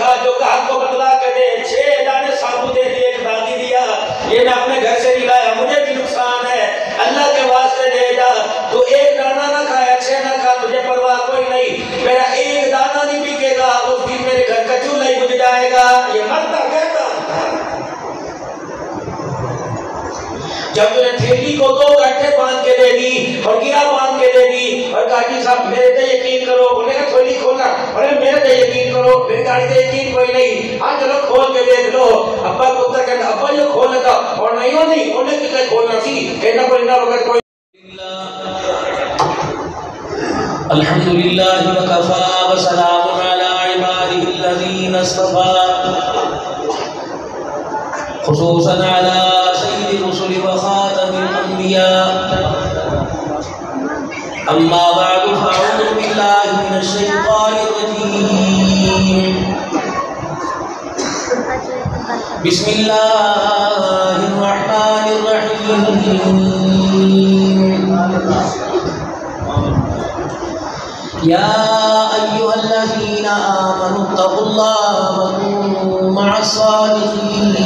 कहा जो कहा को बतला के दे, 6 दाने साबुत दे दिए, एक दागी दिया, ये मैं अपने घर से नहीं लाया, मुझे भी नुकसान है, अल्लाह के वास्ते दे जा। तो एक दाना ना खाया, 6 ना खा, तुझे परवाह कोई नहीं, मेरा एक दाना नहीं बिकेगा, उस दिन मेरे घर का चूल्हा ही बुझ जाएगा। ये मरता कहता जब तुझे थैली को 2 गट्ठे बांध के देगी और गिरा बांध के देगी और गाड़ी साहब मेरे पे यकीन करो, बोलेगा थैली खोलना, अरे मेरे पे यकीन करो, मेरी गाड़ी पे यकीन कोई नहीं, हाँ चलो खोल के देख लो। अब्बा पुत्र कहता अब्बा जो खोलने का और नहीं हो नहीं उन्हें किसे खोलना सी कहना कोई ना वक्त कोई। अल्हम्दुलिल्लाह व कफा व सलामुन अला इबादिहिल्लज़ीना इस्तफ़ा खुसूसन अला सय्यिदिर रुसुल व खातमिल अंबिया अम्मा बअदु फ़अऊज़ु बिल्लाहि मिनश शैतानिर रजीम बिस्मिल्लाहिर रहमानिर रहीम या अय्युहल्लज़ीना आमनुत्तक़ुल्लाहा व कूनू मअस-सादिक़ीन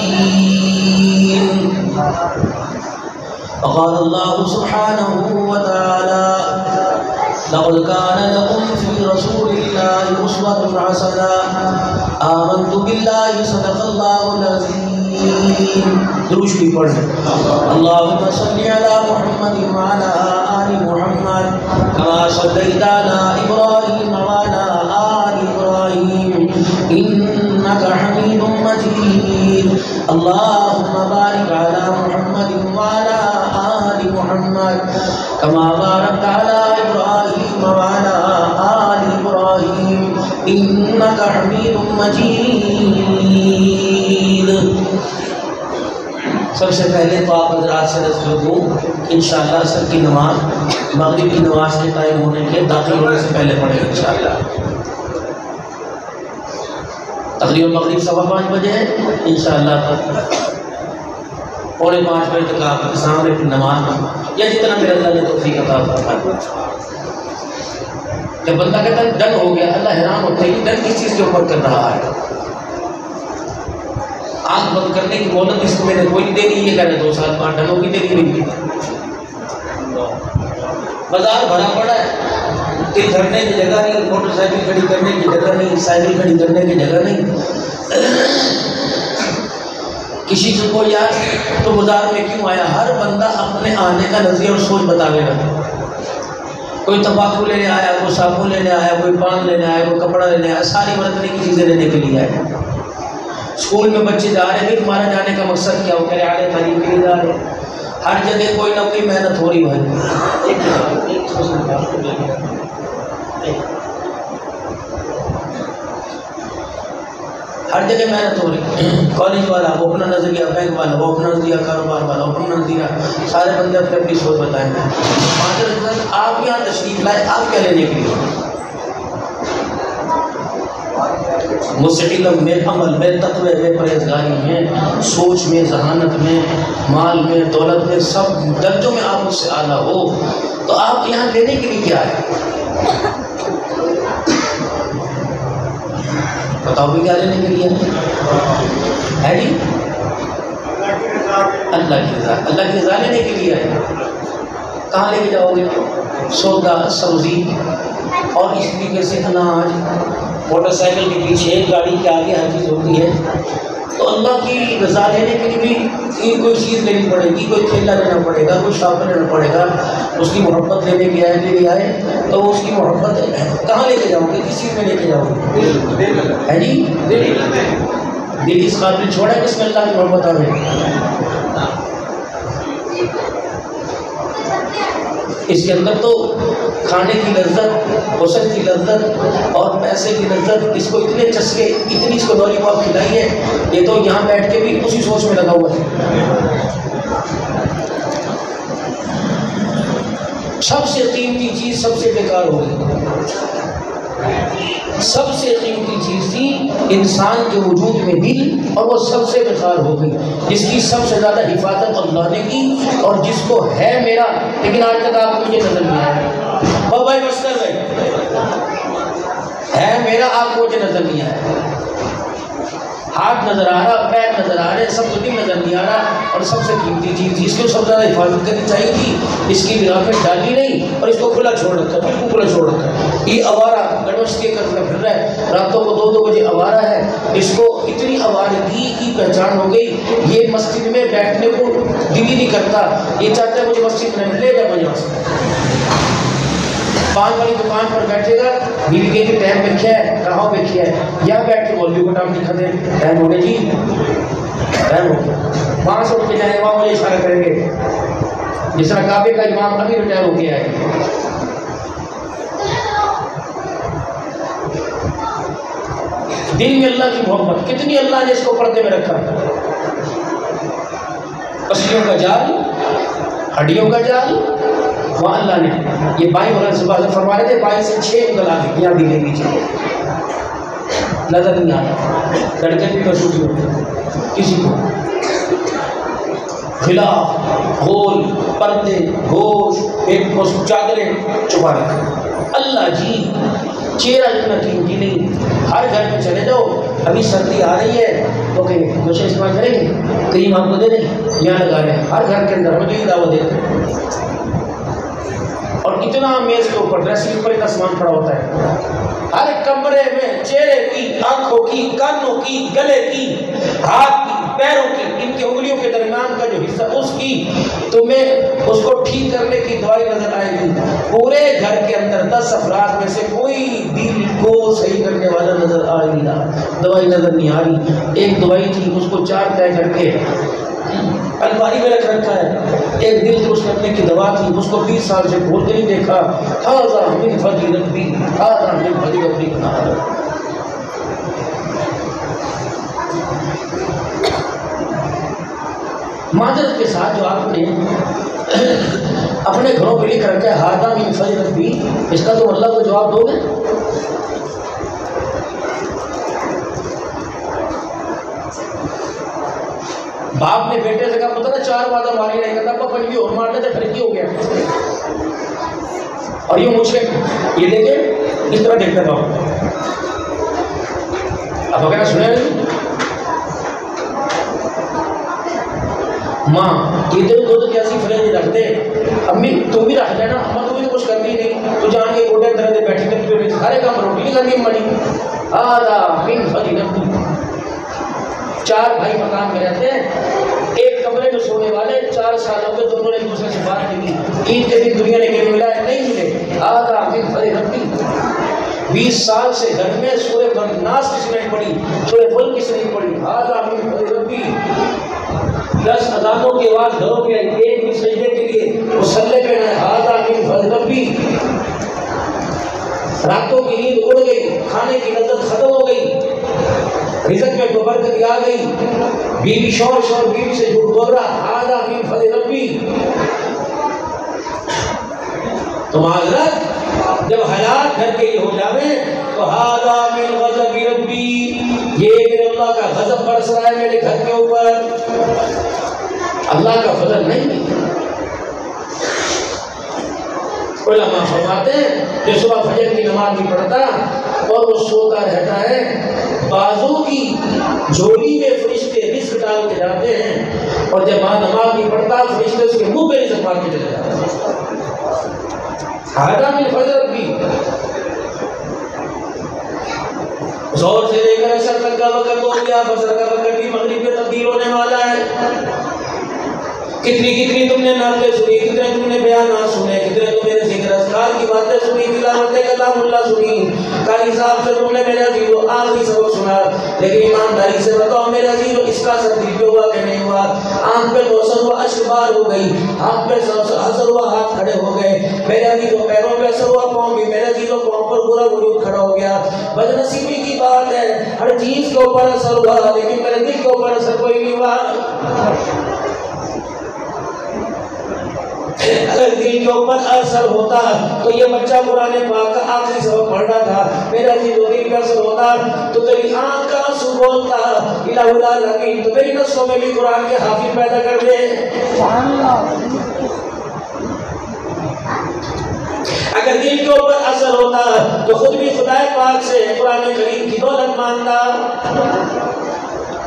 क़ाल अल्लाहु सुब्हानहु व तआला लक़द कान लकुम फ़ी रसूलिल्लाहि उस्वतुन हसनह आमन्तु बिल्लाहि सदक़ल्लाहुल अज़ीम। दुरूद शरीफ पढ़ें। अल्लाहुम्मा सल्लि अला मुहम्मदिन व अला आलि मुहम्मद कमा सल्लैता अला इब्राहीम व अला आलि इब्राहीम इन्नका हमीदुम मजीद। अल्लाहुम्मा बारिक अला मुहम्मदिन व अला आलि मुहम्मद कमा बारकता अला इब्राहीम व अला आलि इब्राहीम इन्नका हमीदुम मजीद। सबसे पहले तो आप हज़रात से अर्ज़ कर दूँ इंशाअल्लाह असर की नमाज मगरिब की नमाज के टाइम होने के दाखिल होने से पहले पढ़ेंगे इंशाअल्लाह। तकरीबन मगरिब 5:15 बजे इंशाअल्लाह 4:45 बजे तक आपके सामने फिर नमाज या जितना मेरे अल्लाह ने तौफीक अता फरमाई। जब बंदा कहता है डन हो गया, अल्लाह हैरान होता है कि डन किस चीज़ के ऊपर कर रहा है। आँख बंद करने की मोहलत इसको मैंने कोई नहीं देनी, ये कह रहे 2 साल 5 डनों की देनी नहीं। बाजार भरा पड़ा है, तिल धरने की जगह नहीं, मोटरसाइकिल खड़ी करने की जगह नहीं, साइकिल खड़ी करने की जगह नहीं। किसी से कोई यार तो बाजार में क्यों आया, हर बंदा अपने आने का नजरिया और सोच बतावेगा। कोई तंबाकू लेने आया, कोई साबुन लेने आया, कोई पान लेने आया, कोई कपड़ा लेने आया, सारी बरतने की चीज़ें लेने के लिए आए। स्कूल में बच्चे जा रहे हैं, तुम्हारा जाने का मकसद क्या हो, कह रहे आले तालीम के लिए जा रहे हैं। हर जगह कोई ना कोई मेहनत हो रही भाई। हर जगह मेहनत हो रही। कॉलेज वाला वो अपना नजरिया, बैंक वाला वो अपना नजरिया, कारोबार वाला वो अपना नजरिया, सारे बंदे अपने अपनी सोच बताएंगे। आप यहाँ तशरीफ लाए, आप क्या लेने के लिए? मुझसे इल्म में, अमल में, तक़वे में, परहेज़गारी में, सोच में, जहानत में, माल में, दौलत में, सब दर्जों में आप मुझसे आला हो, तो आप यहाँ लेने के लिए क्या है? बताओ भी क्या लेने के लिए है जी? अल्लाह की रज़ा, अल्लाह की रज़ा लेने के लिए है। कहाँ लेके जाओगे? सौदा, सब्जी और इस तरीके से अनाज। मोटरसाइकिल के पीछे, गाड़ी के आगे हर चीज़ होती है। तो अल्लाह की रज़ा लेने के लिए भी कोई चीज़ लेनी पड़ेगी, कोई थैला लेना पड़ेगा, कोई शापर लेना पड़ेगा। उसकी मोहब्बत लेने के आए तो उसकी मोहब्बत कहाँ लेके जाओगे, किस चीज़ में लेके जाओगे? है जी? दिल इस काबिल छोड़ा है किसमें अल्लाह की मोहब्बत आ गई। इसके अंदर तो खाने की लज्जत, हुस्न की लज्जत और पैसे की लज्जत, इसको इतने चस्के, इतनी इसको लॉलीपॉप खिलाई है, ये तो यहाँ बैठ के भी उसी सोच में लगा हुआ है। सबसे कीमती चीज़ सबसे बेकार हो गई। सबसे कीमती चीज़ थी इंसान के वजूद में दिल, और वो सबसे बेकार हो गई। जिसकी सबसे ज़्यादा हिफाजत अल्लाह ने की और जिसको है मेरा, लेकिन आज तक आपको मुझे नजर नहीं आया। और भाई मस्तर भाई है मेरा, आपको मुझे नजर नहीं आया। हाथ नज़र आ रहा, पैर नज़र आ रहे, सबको दिल नज़र नहीं आ रहा। और सबसे कीमती चीज़ जिसको सबसे ज़्यादा हिफाजत करनी चाहिए थी, इसकी भी आँखें डाली नहीं और इसको खुला छोड़ रखा, बिल्कुल खुला छोड़ रखा। ये आवारा गड़वस्ती करता फिर रहा है, रातों को 2-2 बजे आवारा है। इसको इतनी आवारगी की पहचान हो गई, ये मस्जिद में बैठने को दिल ही नहीं करता, ये चाहता है मुझे मस्जिद में ले जाए मुझे से। पान वाली दुकान पर बैठेगा, बीवी के टाइम देखिए है, कहाँ देखिए है, यहाँ बैठ के मौलवी को टाइम दिखा दे, टाइम हो गया जी, टाइम हो गया। वहाँ से उठ के जाए, वहाँ मुझे इशारा करेंगे, जिस तरह काबे का इमाम अभी रिटायर हो गया है। दिल में अल्लाह की मोहब्बत कितनी, अल्लाह ने इसको पर्दे में रखा। पसलियों का जाल, हड्डियों का जाल, वहाँ अल्लाह ने ये बाई वगैरह सुबह फरमा रहे थे, बाई से 6 निकल आ गई, यहाँ दिले पीछे नजर नहीं आ रहा, लड़के भी महसूस होते किसी को। खिलाफ गोल पर्दे गोश एक चादरें छुपा रखे। अल्लाह जी चेहरा इतना कीमती नहीं। हर घर में चले जाओ, अभी सर्दी आ रही है तो कहीं कुछ इस्तेमाल करेंगे, क्रीम आपको दे देंगे, यहाँ लगा रहे हैं। हर घर के अंदर हमें दावत देते हैं। और इतना मेज के ऊपर ड्रेसिंग के ऊपर इतना सामान पड़ा होता है, हर कमरे में चेहरे की, आंखों की, कानों की, गले की, हाथ की, पैरों की, इनके उंगलियों के दरमियान का जो हिस्सा उसकी, तुम्हें उसको ठीक करने की दवाई नजर आएगी। पूरे घर के अंदर 10 अफराद में से कोई दिल को सही करने वाला नजर आ नहीं रहा, दवाई नजर नहीं आ रही। एक दवाई थी, उसको 4 तय करके अलमारी में रख रखा है। एक दिल दुरुस्त करने की दवा थी, उसको 20 साल से खोल के नहीं देखा। हाज़ा मिन फज़्ल रब्बी, हाज़ा मिन फज़्ल रब्बी। माजरत के साथ जो आपने अपने घरों पे लिख रखा है हाज़ा मिन फज़्ल रब्बी, इसका तो अल्लाह को जवाब दोगे? बाप ने बेटे से कहा पता ना 4 वादा मारी नहीं करता, पापा पंजी और मारने से फिर हो गया। और ये मुझे ये देखे इस तरह देखता था। अब अगर सुने माँ इधर दो तो कैसी फ्रेंड रखते, अम्मी तुम भी रख लेना, अम्मा तुम भी तो कुछ करती नहीं, तो जान के गोटे तरह से बैठी करती सारे काम रोटी नहीं करती अम्मा। आधा पिन फजी नब्बी 4 भाई मकान में रहते हैं, एक कमरे में सोने वाले, 4 सालों के दोनों ने एक दूसरे से बात नहीं की। ईद के दिन दुनिया ने क्या मिला है, नहीं मिले। आधा दिन फरी रखती 20 साल से घर में सूर्य नाश किसने नहीं पड़ी, सूर्य फल किसने नहीं पड़ी। आधा दिन फरी रखती 10 अजानों की आवाज घरों में आई, एक भी सजदे के लिए मुसल्ले पे न। आधा दिन फरी रखती रातों की नींद उड़ गई, खाने की लज्जत खत्म हो गई, रिज़्क़ में तो बरकत आ गई। बीवी शौर बीवी से झूठ बोल रहा, आधा मिन फज़्ल रब्बी। तो माज़रत जब हालात घर के लिए हो जावे तो आधा मिन ग़ज़ब रब्बी, ये मेरे अल्लाह का गज़ब बरस रहा है मेरे घर के ऊपर, अल्लाह का फजल नहीं। उलमा फरमाते हैं जो सुबह फजर की नमाज नहीं पढ़ता और वो सोता रहता है, बाजू की झोली में फरिश्ते रिज़्क़ डाल के जाते हैं, और जब नमाज नहीं पढ़ता फरिश्ते उसके मुंह पे रिज़्क़ मार के चले जाते हैं। हादा मिन फज़्ल रब्बी, ज़ोर से लेकर असर तक का वक्त हो गया, बसर का वक्त भी मगरिब में तब्दील होने वाला है। कितनी कितनी तुमने नाते सुनी, कितने तुमने बयान सुने, कितने तुमने जिक्र अस्कार की बातें सुनी, तिलावत कलामुल्लाह सुनी, कल हिसाब से तुमने मेरे अजीजों आखिरी सबक सुना, लेकिन ईमानदारी से बताओ मेरे अजीजों इसका असर दिल पे हुआ कि नहीं हुआ? आंख पे असर हुआ, अश्बार हो गई, हाथ पे असर हुआ, हाथ खड़े हो गए, मेरे अजीजों पैरों पे असर हुआ, पाँव भी, मेरे अजीजों पाँव पर पूरा वजूद खड़ा हो गया। बदनसीबी की बात है, हर चीज के ऊपर असर हुआ लेकिन मेरे दिल के ऊपर असर कोई नहीं हुआ। अगर दिल के ऊपर असर होता तो ये बच्चा कुरान पाक का आखिरी सबक पढ़ना था, मेरा दिल पे असर होता तो तेरी आंख का आंसू बोलता इलाहुल आलमीन, तो मेरी नस्लों में भी कुरान के हाफिज पैदा कर दे। अगर दिल के ऊपर असर होता तो खुद भी खुदा पाक से कुरान करीम की दौलत मांगता।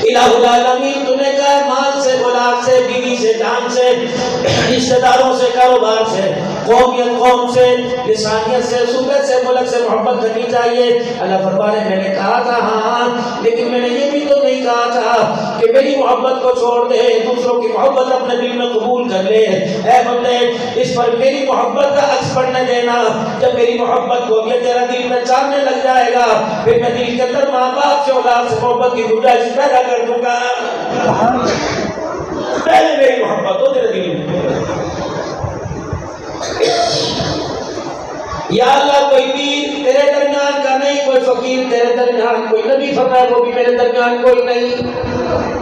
इलाहुल आलमीन तूने कहा माल से, औलाद से, बीवी से, जान से, रिश्तेदारों से, कारोबार से, कौमियत कौम से, लिसानियत से, सूरत से, मुल्क से मोहब्बत करनी चाहिए। अल्लाह फरमाने मैंने कहा था हाँ, लेकिन मैंने ये भी तो नहीं कहा था कि मेरी मोहब्बत को छोड़ दे, दूसरों की मोहब्बत अपने दिल में कबूल कर ले। ऐ बंदे इस पर मेरी मोहब्बत का अक्स पड़ने देना। जब मेरी मोहब्बत को ये तेरा दिल में चाहने लग जाएगा, फिर मैं दिल के अंदर माँ बाप से, औलाद से मोहब्बत की गुंजाइश पैदा कर दूंगा। पहले मेरी मोहब्बत हो तेरे दिल में। या अल्लाह कोई पीर तेरे दरमियान का नहीं, कोई फकीर तेरे दरमियान, कोई नबी फरमाए वो भी मेरे दरमियान कोई नहीं।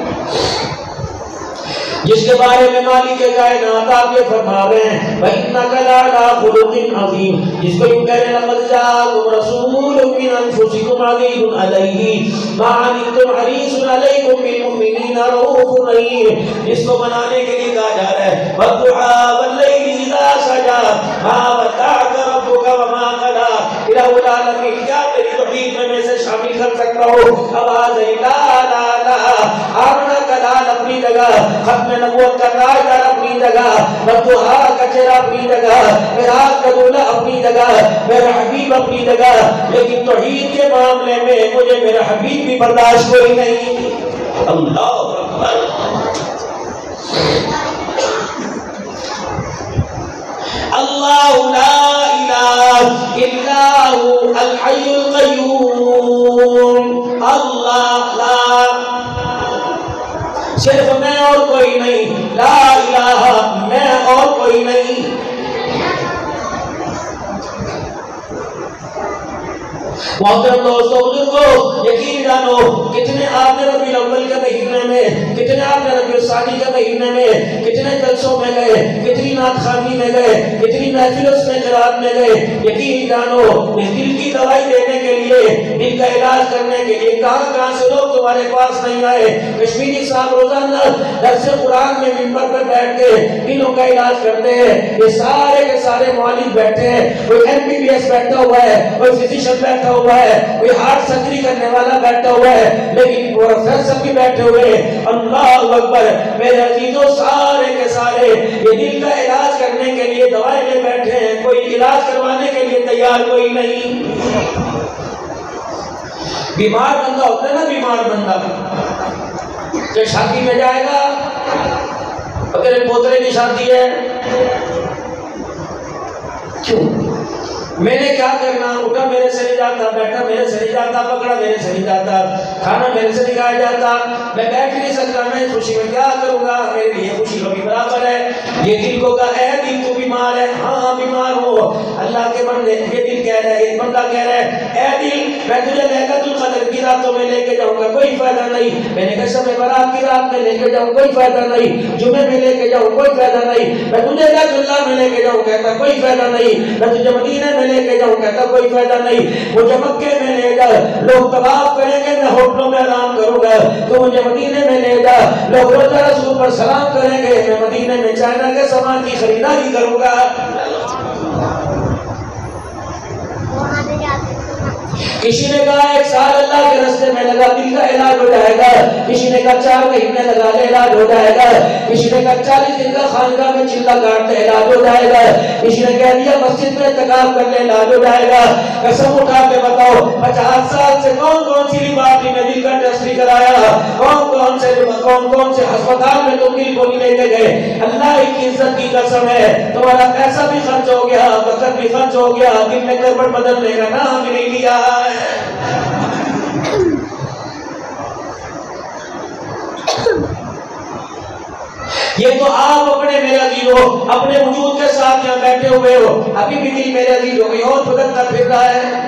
जिसके बारे में मालिक कायनात आप ये फरमा रहे हैं भाई इन्नका लअला खुलुकिन अज़ीम, जिसको यूं कह रहे हैं लक़द जाअकुम रसूलुम मिन अनफुसिकुम अज़ीज़ुन अलैहि मा अनित्तुम हरीसुन अलैकुम बिल मुमिनीना रऊफ़ुर रहीम, जिसको बनाने के लिए कहा जा रहा है वद्दुहा वल्लैलि इज़ा सजा मा वद्दअका रब्बुका वमा क़ला। इलाहुल आलमीन क्या तेरी तौहीद में मैं से शामिल कर सकता हूँ। आवाज़ ला ला ला आमना कलाल अपनी जगह, खत्म नबूवत का ताजदार अपनी जगह, वद्दुहा का चेहरा अपनी जगह, मिराज का दूल्हा अपनी जगह, मेरा हबीब अपनी जगह, लेकिन तौहीद के मामले में मुझे मेरा हबीब भी बर्दाश्त कोई नहीं। अल्लाह अकबर। अल्लाहु ला इलाहा इल्ला हु अल हय्युल क़य्यूम। अल्लाह ला सिर्फ मैं और कोई नहीं, ला इलाहा मैं और कोई नहीं। मोहतरम दोस्तों बुजुर्गों यकीन जानो कितने आपने रबीउल अव्वल के महीने में, कितने आपने रबीउल सानी के महीने में, कितने जलसों में गए, कितनी नातखानी में गए, कितनी महफिलों में क़िरात में गए। यकीन जानो इस दिल की दवाई देने के लिए, दिल का इलाज करने के लिए कहां कहां से लोग तुम्हारे पास नहीं आए। कश्मीरी साहब रोजाना दर्स कुरान में मिंबर पर बैठ के दिलों का इलाज करते हैं। ये सारे के सारे मौलिद बैठे हैं, कोई MBBS बैठा हुआ है, कोई फिजिशियन बैठा हुआ है, कोई हार्ट सर्जरी करने वाला बैठा हुआ है, लेकिन प्रोफेसर भी बैठे हुए। अल्लाहु अकबर। मेरे अजीजों सारे के सारे ये दिल का इलाज करने के लिए दवाएं ले बैठे हैं, कोई इलाज करवाने के लिए तैयार कोई नहीं। बीमार बंदा होता है ना, बीमार बंदा जब शादी में जाएगा, अगर पोतरे की शादी है, क्यों मैंने क्या करना, उठा मेरे से नहीं जाता, बैठा मेरे से नहीं जाता, पकड़ा मेरे से नहीं जाता, खाना मेरे से नहीं खाया जाता, मैं बैठ नहीं सकता, मैं खुशी में क्या करूंगा, मेरे लिए खुशी कभी बराबर है। ये दिल को कहा है दिल तू बीमार है, हाँ बीमार हो। अल्लाह के बंदे ये दिल कह रहा है, एक बंदा कह रहा है ए दिल मैं तुझे लैलतुल क़द्र की रातों में लेके जाऊंगा, कोई फायदा नहीं। मैंने कहा शब बारात की रात में लेके जाऊं, कोई फायदा नहीं। जुमे में लेके जाऊं, कोई फायदा नहीं। मैं तुझे बैतुल्लाह में लेके जाऊं, कहता कोई फायदा नहीं। मैं तुझे मदीने में लेके जाऊं, कहता कोई फायदा नहीं। मुझे मक्के में ले जा, लोग तवाफ करेंगे, मैं होटलों में आराम करूंगा। तो मुझे मदीने में ले जा, लोग रोजा रसूल पर सलाम करेंगे, मैं मदीने में चाइना के सामान की खरीदारी करूंगा। किसी ने कहा 1 साल अल्लाह के रास्ते में लगा, दिल का इलाज हो जाएगा। किसी ने कहा 4 महीने लगा ले, इलाज हो जाएगा। किसी ने कहा 40 दिन का खानका में चिल्ला काटते, इलाज हो जाएगा। किसी ने कह दिया मस्जिद में इत्तिकाफ कर ले, इलाज हो जाएगा। कसम उठा के बताओ 50 साल से कौन कौन सी बीमारी में दिल का टेस्ट भी कराया, कौन कौन से अस्पताल में तुम दिल को नहीं लेके गए। अल्लाह की इज्जत की कसम है, तुम्हारा पैसा भी खर्च हो गया, वक्त भी खर्च हो गया, दिल में गड़बड़ बदलने का नाम भी नहीं लिया है। ये तो आप अपने मेरे अजीज हो, अपने वजूद के साथ यहाँ बैठे हुए हो, अभी भी दिल मेरे अजीज हो गई और बदलता फिर रहा है।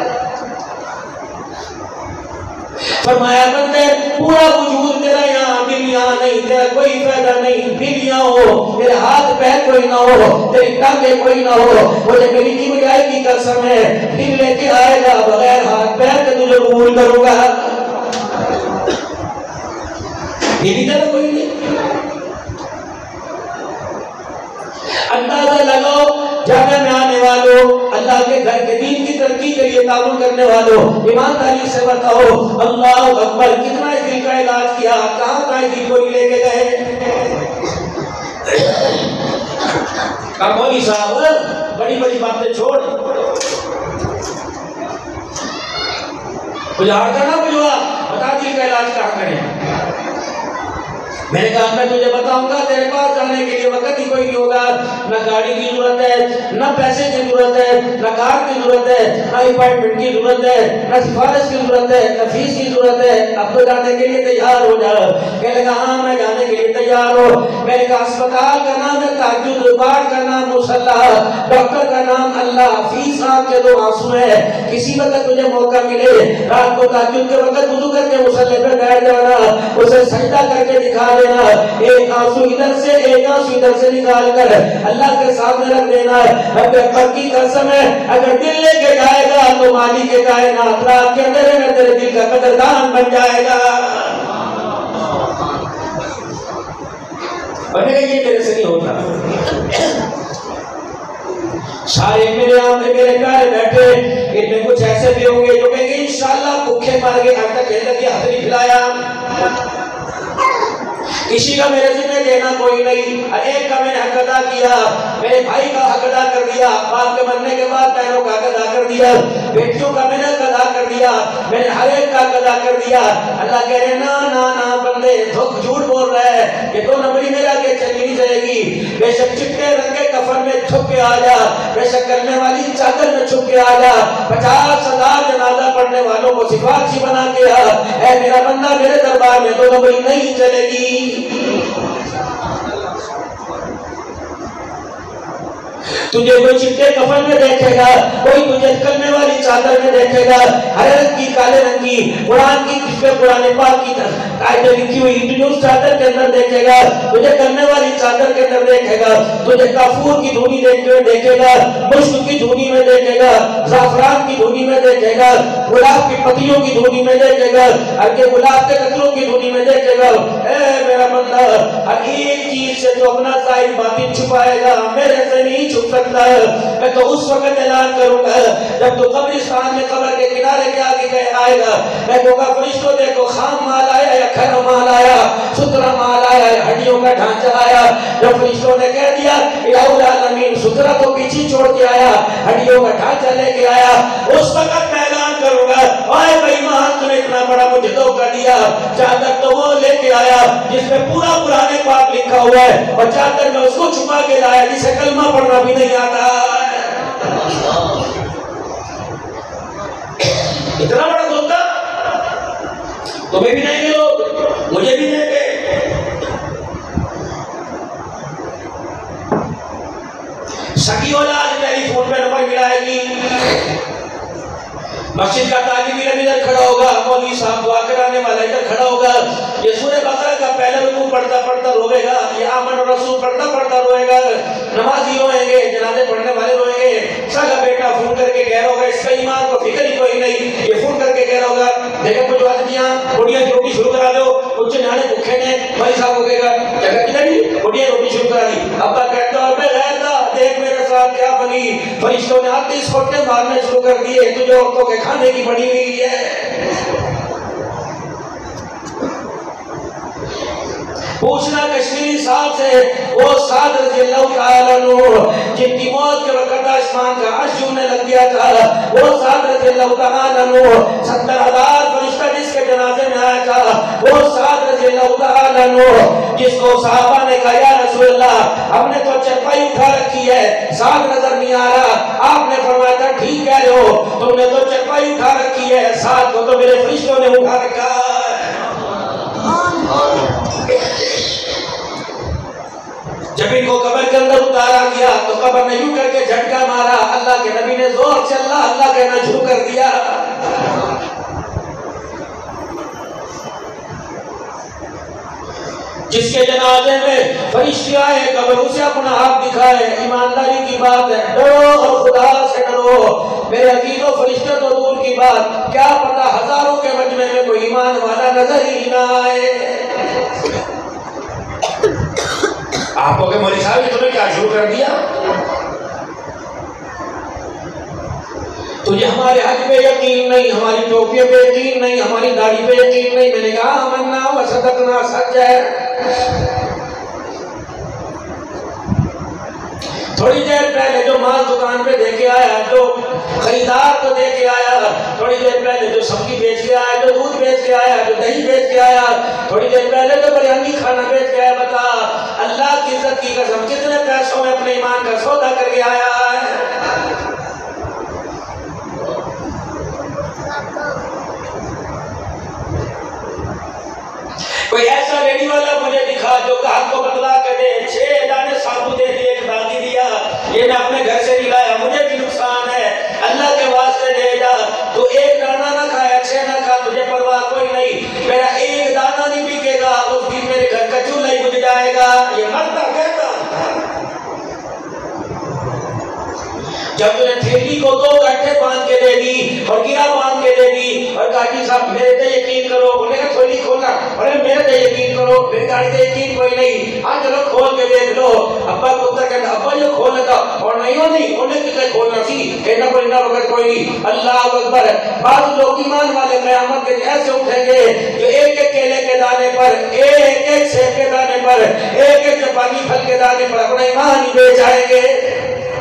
फरमाया बंदे पूरा वजूद तेरा यहाँ, दिल यहाँ नहीं, तेरा कोई फायदा नहीं। दिल यहाँ हो, तेरे हाथ पैर कोई ना हो, तेरी टांगे कोई ना हो, मुझे मेरी किबरियाई की कसम है, दिल लेके आएगा बगैर हाथ पैर के तुझे कबूल करूंगा। ये भी तेरा कोई नहीं। अंदाजा लगाओ जामे में आने वालों, अल्लाह के घर के दीन की तरक्की के लिए ताउन करने वालों, ईमानदारी से बताओ अल्लाह अकबर, कितना दिल का इलाज किया, कहाँ दिल को लेके गए। मौलवी साहब बड़ी बड़ी बातें छोड़, बुझाड़ करना बुझवा, बता दिल का इलाज कहाँ करें। मैंने कहा मैं तुझे बताऊंगा, तेरे पास जाने के लिए वक्त ही कोई नहीं होगा, ना गाड़ी की जरूरत है, ना पैसे की जरूरत है, ना कार की जरूरत है, ना अपॉइंटमेंट की जरूरत है, ना सिफारिश की जरूरत है, ना फीस की जरूरत है। अब तो जाने के लिए तैयार हो जा। कहने लगा हाँ मैं जाने के लिए तैयार हो। मैंने कहा अस्पताल का नाम है ताजुद, वार्ड का नाम मुसल्ला, डॉक्टर का नाम अल्लाह, फीस आंख के दो आंसू है। किसी वक्त तुझे मौका मिले रात को ताजुद के वक्त वुजू करके मुसल्ले पे बैठ जाना, उसे सजदा करके दिखा देना, एक आंसू इधर से एक आंसू इधर से निकाल कर अल्लाह के सामने रख देना। रब अकबर की कसम है, अगर दिल लेके जाएगा तो मालिक के कायनात रात के अंधेरे में तेरे दिल का कदरदान बन जाएगा। बनेगा ये मेरे से नहीं होता। सारे मेरे आमने मेरे प्यारे बैठे, इनमें कुछ ऐसे भी होंगे जो कहेंगे इंशाअल्लाह भूखे मर गए, अब तक लगी हाथ नहीं खिलाया। किसी का मेरे जिम्मे देना कोई नहीं, एक का मैंने हक अदा किया, मेरे भाई का हक अदा कर दिया, बाप के मरने के बाद बहनों का हक अदा कर दिया, बेटियों का मैंने हक अदा कर दिया, मैंने हर एक का हक अदा कर दिया। अल्लाह कह रहे ना ना ना बंदे झूठ बोल रहे हैं, ये तो नंबरी मेरा आगे चली नहीं जाएगी। बेशक चिट्टे रंग के कफन में छुप के आ जा, बेशक करने वाली चादर में छुप के आ जा, 50,000 जनाजा पढ़ने वालों को सिफारिशी बना के आ, ऐ मेरा बंदा मेरे दरबार में तो नंबरी नहीं चलेगी। तुझे कोई चिट्टे कफन में देखेगा, कोई तुझे कलमे वाली चादर में देखेगा, हरे रंग की काले रंग की कुरान की कुरान पाक की आयतें लिखी हुई तुझे उस चादर के अंदर देखेगा, तुझे कलमे वाली चादर के अंदर देखेगा, तुझे काफूर की धुनी देखेगा, मुश्क की धुनी में देखेगा, जाफरान की धुनी में देखेगा, गुलाब की पत्तियों की धुनी में देखेगा, हल्के गुलाब के कतलों की धुनी में देखेगा। ए मेरा बंदा, हर एक चीज से तो अपना जाहिर बातिन छुपाएगा, मेरे से नहीं छुप सकता। मैं तो उस वक्त ऐलान करूंगा जब तो कब्रिस्तान में कब्र के किनारे के आगे आएगा, मैं कहूंगा फरिश्तों देखो खाम माल आया या खरा माल आया, सुथरा माल आया या हड्डियों का ढांचा आया। जब फरिश्तों ने कह दिया इलाहुल सुथरा तो पीछे छोड़ के आया, हड्डियों का ढांचा लेके आया, उस वक्त मैं ऐलान करूंगा ओए बेईमान तूने इतना बड़ा मुझे धोखा दिया। चादर तो वो लेके आया जिसमें पूरा पुराने पाप लिखा हुआ है, और चादर में उसको छुपा के लाया जिसे कलमा पढ़ना भी नहीं आता। इतना बड़ा धोखा तुम्हें भी देंगे लोग, मुझे भी देंगे। सगी औलाद टेलीफोन पे नंबर मिलाएगी, मस्जिद का तालिब इल्म इधर खड़ा होगा, मौलवी साहब दुआ कराने वाला इधर खड़ा होगा, ये सूरह बकरा का पहला रुकू पढ़ता पढ़ता रोएगा, ये आमन रसूल पढ़ता पढ़ता रोएगा, नमाजी रोएंगे, जनाजे पढ़ने वाले रोएंगे। सगा बेटा फोन करके कह रहा होगा इसका ईमान को फिक्र ही कोई नहीं, ये फोन करके कह रहा होगा देखो कुछ आदमियां बुढ़िया की रोटी शुरू करा दो, कुछ न्याणे भूखे ने, भाई साहब हो गएगा जगह किधर नहीं बुढ़िया रोटी शुरू करा दी। अब्बा कहता मैं रहता देख मेरे साथ क्या बनी, फरिश्तों ने आते इस फोटे मारने शुरू कर दिए, तुझे औरतों के खाने की बड़ी हुई है। पूछना कश्मीरी साहब से, वो साद रज़ियल्लाहु ताला अन्हु जिनकी मौत के वक्त आसमान का अर्श झूमने लग गया था, वो साद रज़ियल्लाहु ताला अन्हु 70,000 फरिश्ता जिसके जनाजे में आया था, वो साद रज़ियल्लाहु ताला अन्हु जिसको सहाबा ने कहा या रसूल अल्लाह हमने तो चरपाई उठा रखी है, साद नजर नहीं आ रहा, आपने फरमाया था ठीक कह रहे हो, तुमने तो चरपाई उठा रखी है, साद को तो मेरे फरिश्तों ने उठा रखा है। जब इनको कब्र के अंदर उतारा गया तो कब्र ने यूं करके झटका मारा, अल्लाह के नबी ने जोर से अल्लाह अल्लाह कहना शुरू कर दिया। जिसके जनाजे में फरिश्ते आए कब्र उसे अपना हाथ दिखाए, ईमानदारी की बात है, डरो और खुदा से डरो। मेरे अजीजों फरिश्ते तो दूर की बात, क्या पता हजारों के मजमे में कोई ईमान वाला नजर ही ना आए। आपको के मौलवी साहब तुमने क्या शुरू कर दिया? तुझे हमारे हज पे यकीन नहीं, हमारी टोपियों पे यकीन नहीं, हमारी दाढ़ी पे यकीन नहीं। मैंने कहा आमन्ना व सदकना, सच है। थोड़ी देर पहले जो माल दुकान पे दे के आया, जो खरीदार को दे के आया, थोड़ी देर पहले जो सब्जी बेच के आया, जो दूध बेच के आया, जो दही बेच के आया, थोड़ी देर पहले जो बिरयानी खाना बेच के आया, बता अल्लाह की इज्जत की कसम कितने पैसों में अपने ईमान का सौदा करके आया है। कोई ऐसा रेडी वाला मुझे दिखा जो ग्राहक को बदला के दे, 6 दाने साबुन दे दिए, 1 दागी दिया, ये मैं अपने घर से नहीं लाया, मुझे भी नुकसान है, अल्लाह के वास्ते दे जा। तो 1 दाना ना खाया, 6 ना खा, तुझे परवाह कोई नहीं, मेरा 1 दाना नहीं बिकेगा, उस दिन मेरे घर का चूल्हा ही बुझ जाएगा। ये मरता कहता। जब तुझे थैली को 2 गट्ठे बांध के दे दी और गिरा बांध के दे दी और काजी साहब मेरे पे यकीन करो, बोले ना थैली खोलना, अरे मेरे पे यकीन करो, मेरी गाड़ी पे यकीन कोई नहीं, हाँ चलो खोल के देख लो। अब्बा को उत्तर कहना अब्बा जो खोल लेता और नहीं हो नहीं उन्हें किसे खोलना सी, कहना कोई ना वक्त कोई नहीं। अल्लाह अकबर। बाद लोग ईमान वाले क़यामत के ऐसे उठेंगे जो एक-एक केले के दाने पर, एक-एक सेब के दाने पर, एक-एक जापानी फल के दाने पर अपना ईमान ही बेच आएंगे।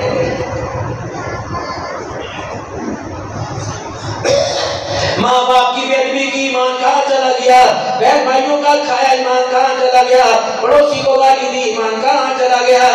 माँ बाप की बेदबी की ईमान कहाँ चला गया, बहन भाइयों का खाया ईमान कहाँ चला गया, पड़ोसी को गाली दी ईमान कहाँ चला गया।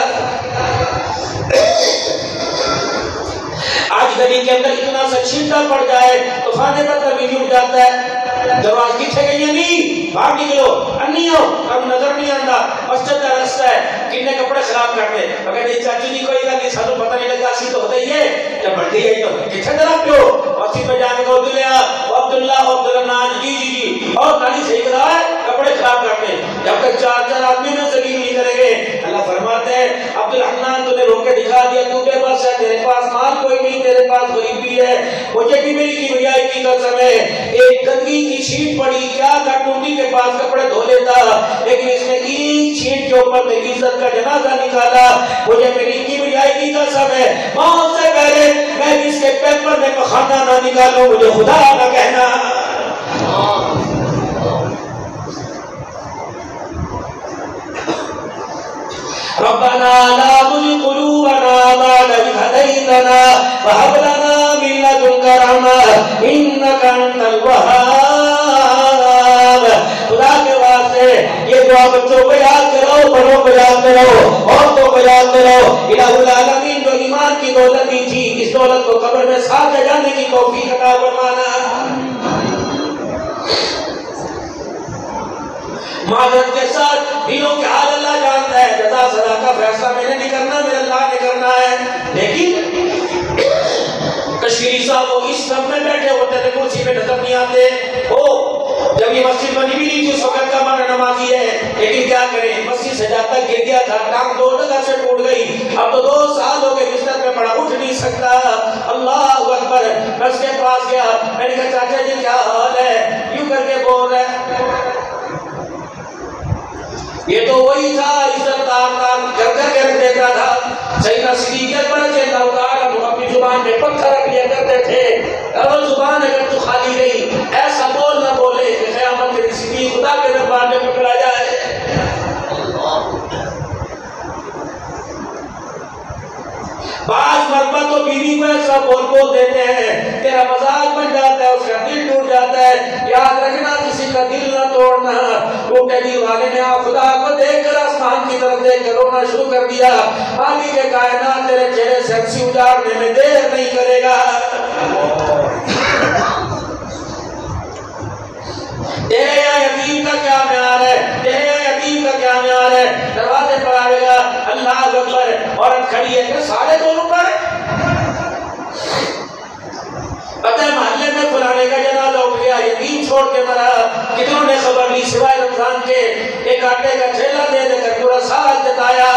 आज गली के अंदर इतना सा छींटा पड़ जाए तो खाने पर कभी नहीं उठ जाता है। दरवाज पीछे गई नहीं, बाहर निकलो, अन्नियो अब नजर नहीं आता, मस्जिद का रास्ता है, किन्ने कपड़े खराब करते, अगर ये चाचू जी कोई गल सानू पता नहीं लगा सी तो होता ही है, जब बढ़ती है तो किथे जरा क्यों मस्जिद में जाने को अब्दुल्ला जी जी जी और गाड़ी सही करा है, कपड़े खराब करते, जब तक 4 आदमी में सलीम नहीं करेंगे। अल्लाह फरमाते हैं अब्दुल हन्नान तूने रोके दिखा दिया, तू बेबस है, तेरे पास माल कोई नहीं, तेरे पास गरीबी है, मुझे भी मेरी किबरियाई की कसम है, एक गंदगी की छींट पड़ी, क्या कर टूटी के पास कपड़े धो लेता, लेकिन इसने एक छींट के ऊपर मेरी इज्जत का जनाजा निकाला, मुझे मेरी किबरियाई की कसम है, मौत से पहले मैं इसके पेपर में पखाना ना निकालूं, मुझे खुदा ना कहना। रब्बना ला तुज़िग़ क़ुलूबना बअद इज़ हदैतना व हब लना मिन लदुनका रहमह इन्नका अंतल वहाब। खुदा के वास्ते ये दुआ बच्चों को याद करो, बड़ों को याद करो, औरतों को याद करो। इलाहुल आलमीन जो ईमान की दौलत दी थी, इस दौलत को कब्र में साथ ले जाने की तौफीक अता फरमाना। माजरत के साथ दिलों के हाल अल्लाह जानता है, जज़ा सज़ा का फैसला मैंने नहीं करना, मेरे अल्लाह ने करना है। लेकिन कश्मीरी साहब वो इस सब में बैठे होते थे, कुर्सी पे नजर नहीं आते। ओ जब ये मस्जिद बनी भी नहीं थी उस वक्त का माना नमाजी है, लेकिन क्या करें, मस्जिद से जाता गिर गया था, टांग 2 जगह से टूट गई, अब तो 2 साल हो गए बिस्तर पे पड़ा, उठ नहीं सकता। अल्लाह अकबर। मैं उसके पास गया, मैंने कहा चाचा जी क्या हाल है, यूं करके बोल रहे हैं। ये तो वही था इज्जतदार कर कर देता था, सैयदना सिद्दीक़ अकबर रज़ियल्लाहु ताला अपनी जुबान पे पत्थर रख लिया करते थे, अगर जुबान अगर तू खाली रही ऐसा बोल ना बोले कि क़यामत के दिन खुदा के दरबार में पकड़ा जाए। बाज मर्दा तो बीवी को ऐसा बोल देते हैं, तेरा मजाक बन जाता है, उसका दिल टूट जाता है। याद रखना किसी का दिल ना तोड़ना। टूटे दिल वाले ने खुदा को देखकर आसमान की तरफ देख कर रोना शुरू कर दिया। मालिक के कायनात तेरे चेहरे से हंसी उजाड़ने में देर नहीं करेगा। तेरे यहाँ यतीम का क्या म्यार है, तेरे यहाँ यतीम का क्या म्यार है। दरवाजे पर आएगा अल्लाह अकबर, औरत खड़ी है कि 2.5 पर पता है मोहल्ले में फलाने का जनाजा उठ गया, यतीम छोड़ के मरा। कितनों ने खबर ली सिवाय रमजान के, एक आटे का ठेला दे देकर पूरा साल जताया।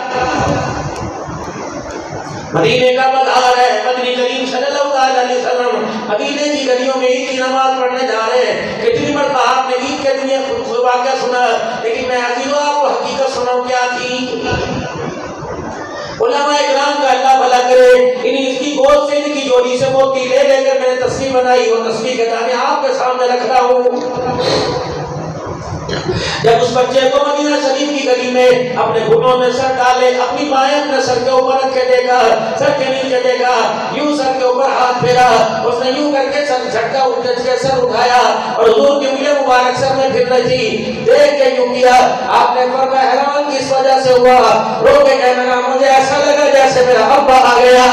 मदीने का बाजार है, मदनी करीम सल्लल्लाहु अलैहि वसल्लम मदीने की गलियों में ईद की नमाज पढ़ने जा रहे हैं। कितनी मरतबा आपने ईद के दिन वाक़या सुना, लेकिन मैं अजीज़ों आपको हकीकत सुनाऊं क्या थी। उलमा इकराम का अल्लाह भला करे, इसकी गोद से इनकी जोड़ी से मोती ले लेकर मैंने तस्वीर बनाई और तस्वीर के दाने आपके सामने रख रहा हूँ। जब उस बच्चे को मदीना शरीफ की गली में अपने घुटनों में सर डाले, अपनी बाएं अपने सर के ऊपर रख के देखा, सर के नीचे देखा, यूं सर के ऊपर हाथ फेरा, उसने यूं करके सर झटका उठ के सर उठाया और हुजूर की उंगलियां मुबारक सर में फिर रही थी, देख के यूं किया। आपने फरमाया हैरान किस वजह से हुआ? रो के कहने लगा मुझे ऐसा लगा जैसे मेरा अब्बा आ गया।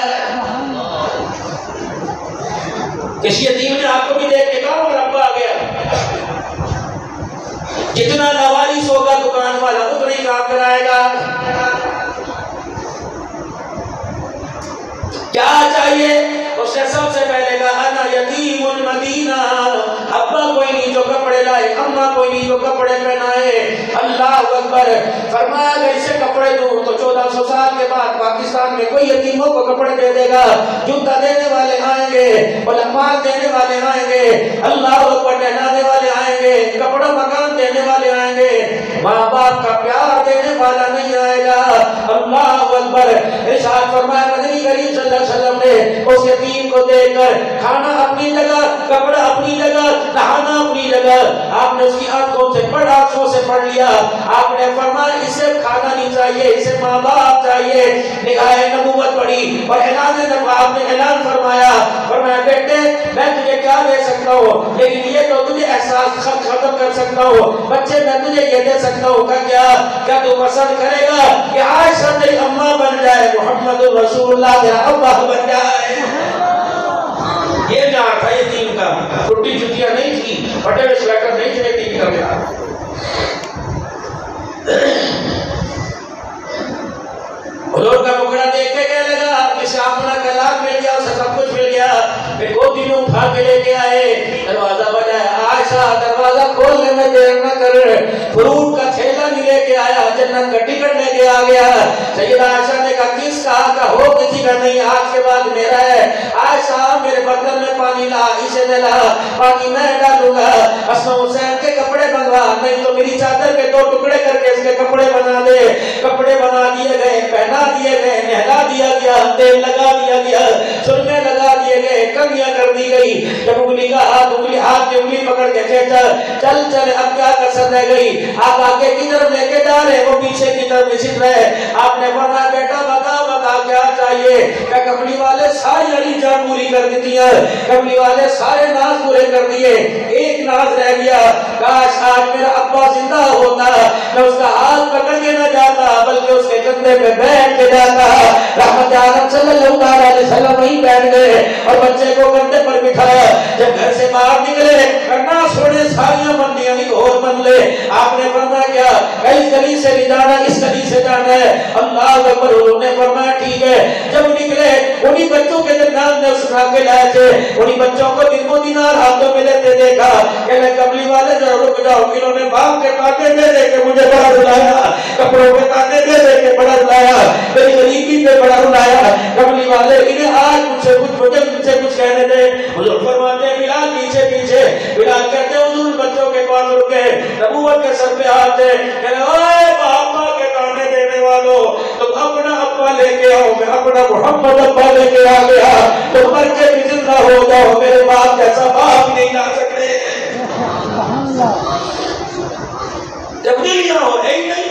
किसी यतीम ने आपको भी देख के कहा मेरा अब्बा आ गया। जितना लवारिस होगा दुकान वाला उतना ही काम कराएगा। क्या चाहिए? उसने सबसे पहले कहा अना यतीमुल मदीना, अब्बा कोई नहीं जो कपड़े लाए, अम्मा कोई नहीं जो कपड़े पहनाए। अल्लाह अकबर। फरमाया अगर इसे कपड़े दूं तो 1400 साल के बाद पाकिस्तान में कोई यतीमों को कपड़े दे देगा, जूता देने वाले आएंगे, माल देने वाले आएंगे, अल्लाह अकबर पहनाने वाले आएंगे, कपड़ा मकान देने वाले आएंगे, माँ बाप का प्यार देने वाला नहीं आएगा। अल्लाह अकबर। इरशाद फरमाया नबी करीम सल्लल्लाहु अलैहि वसल्लम ने उस यतीम को देखकर खाना अपनी जगह, कपड़ा अपनी जगह, नहाना अपनी जगह, आपने उसकी आंखों से पढ़ लिया। आपने फरमाया इसे खाना नहीं चाहिए, इसे माँ बाप चाहिए। निगाहे नबूवत पड़ी और आपने ऐलान फरमाया बेटे मैं तुझे क्या दे सकता हूँ, लेकिन ये तो तुझे एहसास खत्म कर सकता हूँ। बच्चे मैं तुझे ये दे सकता हूँ क्या तू पसंद करेगा कि आयशा तेरी अम्मा बन जाए, मोहम्मद रसूलुल्लाह तेरा अब्बा बन जाए? ये ना था यतीम का, टूटी जुतियां नहीं थी, फटे हुए स्वेटर नहीं थे यतीम का प्यार। हुजूर का मुखड़ा देख के कहने लगा किसे अपना कलाम मिल गया, उसे सब कुछ मिल गया। फिर गोदी में उठा के लेके आए, दरवाजा बजाया, आयशा दरवाजा खोलने में देर न कर, फ्रूट का थैला नहीं लेके आया, जन्नत का टिकट लेके आ गया। सैयदा आयशा ने कहा किस का हो, किसी का नहीं, आज के बाद मेरा है। आयशा मेरे बर्तन में पानी ला, इसे मैं ला, पानी मैं डालूंगा, हसन हुसैन के कपड़े बनवा, नहीं तो मेरी चादर के 2 टुकड़े करके इसके कपड़े बना दे। कपड़े बना दिए गए, पहना दिए गए, नहला दिया गया, तेल लगा दिया गया, सुरमे लगा दिए गए, कंघियां कर दी गई। जब उंगली हाथ की उंगली पकड़ के खेचा, चल अब क्या कसर रह गई, आप आगे की तरफ लेके जा रहे, वो पीछे की तरफ घिसट रहे। आपने फरमाया बेटा बता क्या चाहिए? क्या कमली वाले सारी अली जान पूरी कर दी है, कमली वाले सारे नाज पूरे कर दिए, एक नाज रह गया, काश आज मेरा अब्बा जिंदा होता, मैं उसका हाथ पकड़ के न जाता बल्कि उसके कंधे पे बैठ के जाता। रहमत आलम सल्लल्लाहु अलैहि वसल्लम वहीं बैठ गए और बच्चे को कंधे पर बिठाया। जब घर से बाहर निकले करना छोड़े सारियां मंदियां और बन ले। आपने फरमाया क्या इस गली से नहीं जाना, इस गली से जाना है। अल्लाह अकबर। उन्होंने फरमाया ठीक है। जब निकले उन्हीं बच्चों के दरमियान में सुना के लाए थे, उन्हीं बच्चों को दिनको दिनार हाथों में लेते देखा। कहने कमली वाले जरा रुक जाओ, इन्होंने बाप के कांटे दे दे के मुझे बड़ा रुलाया, कपड़ों के कांटे दे दे के बड़ा रुलाया, मेरी गरीबी पे बड़ा रुलाया। कमली वाले इन्हें आज मुझे कुछ कहने दे। हुजूर फरमाते बिलाल पीछे पीछे, बिलाल कहते हुजूर बच्चों के पास रुके, नबूवत के सर पे हाथ है, कहने ओए बापा के कांटे देने वालों, तुम अपना अब्बा लेके आओ, मैं अपना मोहम्मद अब्बा लेके आ गया, तुम मर के भी जिंदा हो जाओ, मेरे बाप जैसा बाप नहीं ला सकते। तब्दीलियां हो रही नहीं।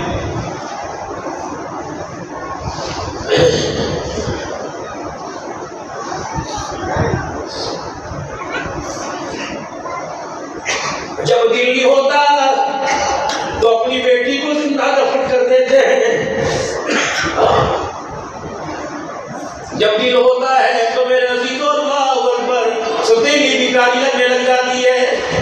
जब दिल्ली होता तो अपनी बेटी को जिंदा दफन कर देते हैं, जब दिल होता है तो मेरे अजीजों अल्लाहु अकबर सौतेली बिकारी लगने लग जाती है।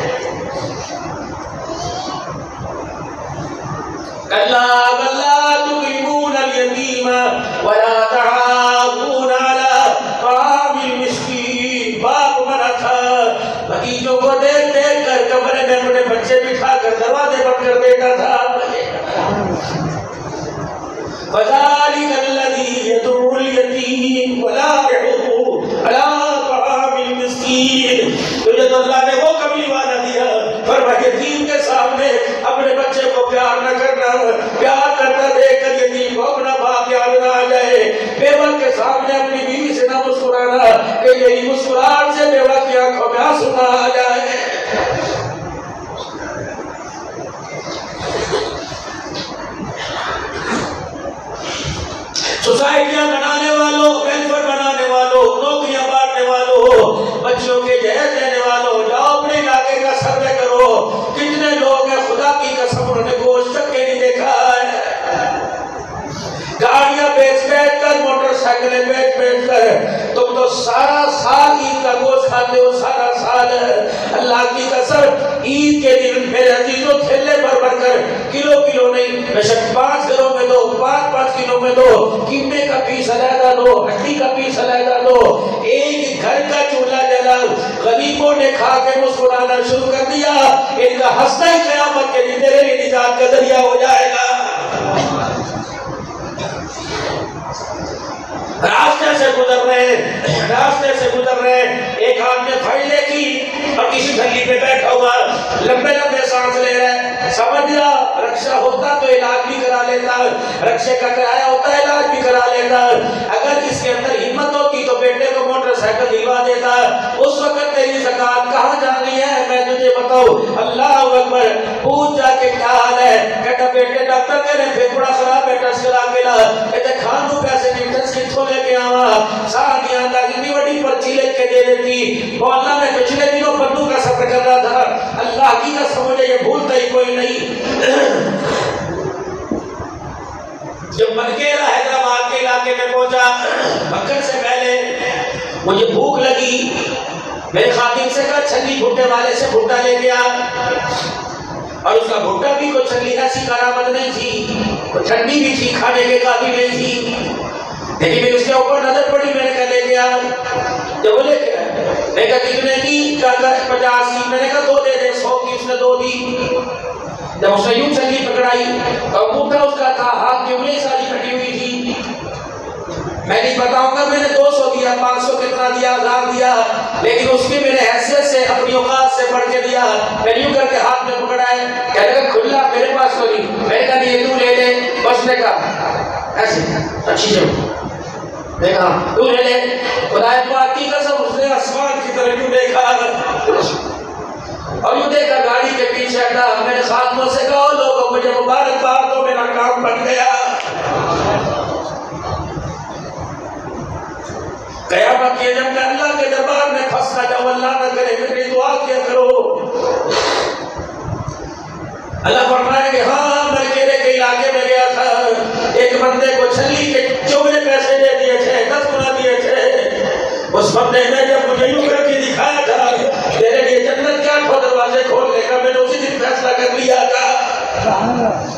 कल्ला कल्ला तुकरिमून अल-यतीम वला तआवून अला तामिल मिस्कीन। बाप मरा था, भतीजों को देख देख कर कमरे में अपने बच्चे बिठा कर दरवाजे बंद कर देता था। फज़ालिक अल्लज़ी यदुल यतीम वला यहुद्दु अला तामिल मिस्कीन। तुझे तो अल्लाह ने वो कमली वाला दिया, पर यतीम के सामने अपने बच्चे को प्यार न करना, प्यार करना देख कर यतीम को अपना बाप याद के सामने अपनी बीवी से ना मुस्कुराना कि यही मुस्कुराहट से बेवा की आंखों में आंसू ना आ जाए। सोसाइटियां बनाने वालों, वेलफेयर बनाने वालों, नौकरियां बांटने वालों, बच्चों के जहर देने वालों, जाओ अपने इलाके का सर्वे करो। कितने लोग हैं खुदा की कसम उन्होंने गोश्त तक के नहीं देखा है। गाड़ियां बेच कर, मोटरसाइकिलें बेच कर तुम तो सारा साल ईद का गोश्त खाते हो, सारा साल। अल्लाह की कसम ईद के दिन मेरे अजीजों थैले भर कर, किलो किलो नहीं, बेशक 5 घरों में दो, 5-5 किलो में दो, कीमे का पीस अलहदा दो, हड्डी का पीस अलहदा दो। एक घर का चूल्हा जला, गरीबों ने खा के मुस्कुराना शुरू कर दिया। इनका हंसना ही क़यामत के दिन तेरे लिए निजात का जरिया हो जाएगा। रास्ते से गुजर रहे एक आदमी फाइल देखी और किसी थैली पे बैठा हुआ लंबे लंबे सांस ले रहा है। समझ रहा रक्षा होता तो इलाज भी करा लेता, रक्षे का किराया होता है इलाज भी करा लेता। अगर इसके अंदर हिम्मत होती तो बेटे को मोटरसाइकिल दिलवा देता। उस वक्त तेरी ज़कात कहाँ जानी है मैं तुझे बताऊं। अल्लाह अकबर। पूछ जाके क्या हाल है, कहता बेटे डॉक्टर कह रहे फेफड़ा खराब है, टेस्ट करा के ला। कहते खान को पैसे नहीं, टेस्ट किसको लेके आवा। साथ यहाँ तक इतनी बड़ी पर्ची लेके दे देती। मोहल्ला में पिछले दिनों बंदूक का सफर कर रहा था, अल्लाह की कसम मुझे ये भूलता ही कोई नहीं। जब मनकेरा हैदराबाद के इलाके में पहुंचा, मक्कर से पहले मुझे भूख लगी। मेरे खातिन से कहा छल्ली भुट्टे वाले से भुट्टा लेके आ। और उसका भुट्टा भी कोई छल्ली ऐसी करामत नहीं थी, ठंडी भी थी, खाने के काबिल नहीं थी। लेकिन फिर उसके ऊपर नजर पड़ी, मैंने कहा लेके आ। जब वो लेके आया, मैंने कहा कितने की? 50 की। मैंने कहा 2 दे दे। 100 की उसने 2 दी। जब उसने यूं छल्ली पकड़ाई तो अंगूठा उसका था, हाथ की उंगली सारी कटी हुई थी। मैं नहीं बताऊंगा मैंने 200 दिया, 500 कितना दिया, 1000 दिया, लेकिन उसकी मेरे हैसियत से, अपनी औकात से बढ़ के दिया। मैंने यूं करके हाथ में पकड़ा है, कहने लगा खुला मेरे पास तो नहीं। मैंने कहा ये तू ले ले। बस ने कहा ऐसे अच्छी जब देखा तू ले ले। खुदाए पाक की कसम उसने आसमान की तरफ यूं देखा और यूं देखा गाड़ी के पीछे हटा। मैंने खातमों से कहा लोगों मुझे मुबारकबाद दो, मेरा काम बन गया। क़यामत के जब मैं अल्लाह के दरबार में फंस ना जाऊं, अल्लाह ना करे, मेरी दुआ किया करो। अल्लाह फरमाएंगे हाँ मैं केरे के इलाके में गया था, एक बंदे को छल्ली के चौगुने पैसे दे दिए थे, 10 गुना दिए थे। उस बंदे ने जब मुझे यूं करके दिखाया था तेरे लिए जन्नत क्या ठो दरवाजे खोलने का, मैंने उसी दिन फैसला कर लिया था।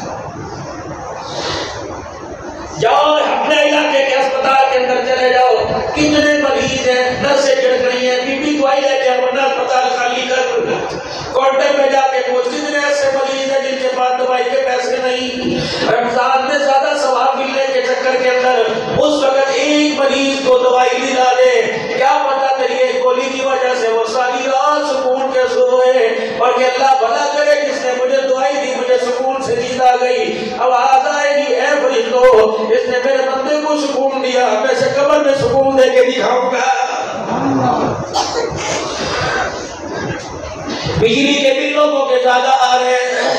जाओ अपने इलाके के अस्पताल के अंदर चले जाओ, कितने मरीज हैं, नर्सें गिर गई हैं, बीबी दवाई लेके वरना अस्पताल खाली कर। काउंटर पे जाके पूछ कितने ऐसे मरीज हैं जिनके पास दवाई के पैसे नहीं। रमजान में ज्यादा सवाब मिलने के चक्कर के अंदर उस वक्त एक मरीज को दवाई दिला दे, क्या पता तेरी एक गोली की वजह से वो सारी रात सुकून के सोए और कि अल्लाह भला करे जिसने मुझे दवाई दी, मुझे सुकून से नींद आ गई। आवाज आएगी ऐ फरिश्तो, इसने मेरे बंदे को सुकून दिया, मैं से कब्र में सुकून दे के दिखाऊंगा। बिजली के बिल लोगों के ज्यादा आ रहे हैं।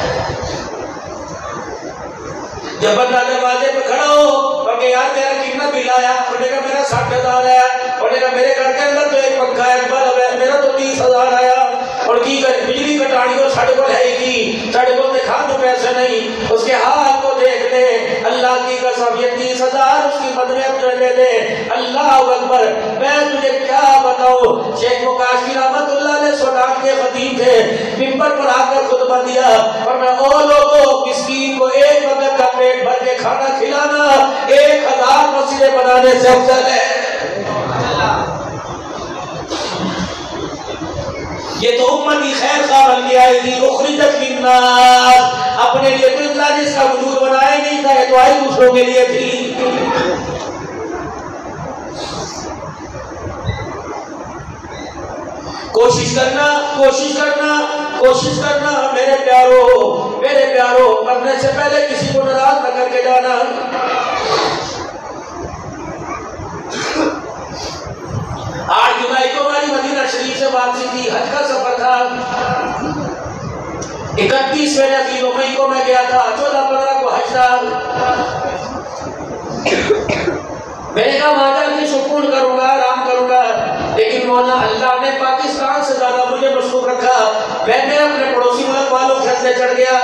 जब बंदा दरवाजे पे खड़ा हो और यार तेरा कितना बिल आया, बोलेगा मेरा 60,000 आया, बोलेगा मेरे घर के अंदर तो एक पंखा है, बल्ब है, मेरा तो 30,000 आया। और की बिजली कटानी हो साढ़े को रहेगी, साढ़े को दिखा दो पैसे नहीं। उसके हाल को देख ले, अल्लाह की कसम ये 30,000 उसकी मदद में दे दे। अल्लाह अकबर। मैं तुझे क्या बताऊं, शेख मुकाशी रहमतुल्लाह अलैह सूडान के खतीब थे, मिंबर पर आकर खुतबा दिया और मैं ओ लोगों मिस्कीन को एक वक्त का पेट भर के खाना खिलाना 1000 मस्जिदें बनाने से अफजल है। ये तो उम्मत की खैर खा बन के आई थी, उखरिजत लिन्नास, अपने लिए तो इतना जिसका वजूद बनाया नहीं था, ये तो आई दूसरों के लिए थी। कोशिश करना, कोशिश करना, कोशिश करना मेरे प्यारो, मरने से पहले किसी को नाराज न करके जाना। 8 जुलाई को हमारी मदीना शरीफ से वापसी थी, हज का सफर था। 31 मई को मैं गया था, 14-15 को हज था। मैंने कहा वहां जाके सुकून करूंगा, आराम करूंगा, लेकिन मौला अल्लाह ने पाकिस्तान से ज्यादा मुझे मशगूल रखा। मैं अपने पड़ोसी मुल्क वालों के हद चढ़ गया।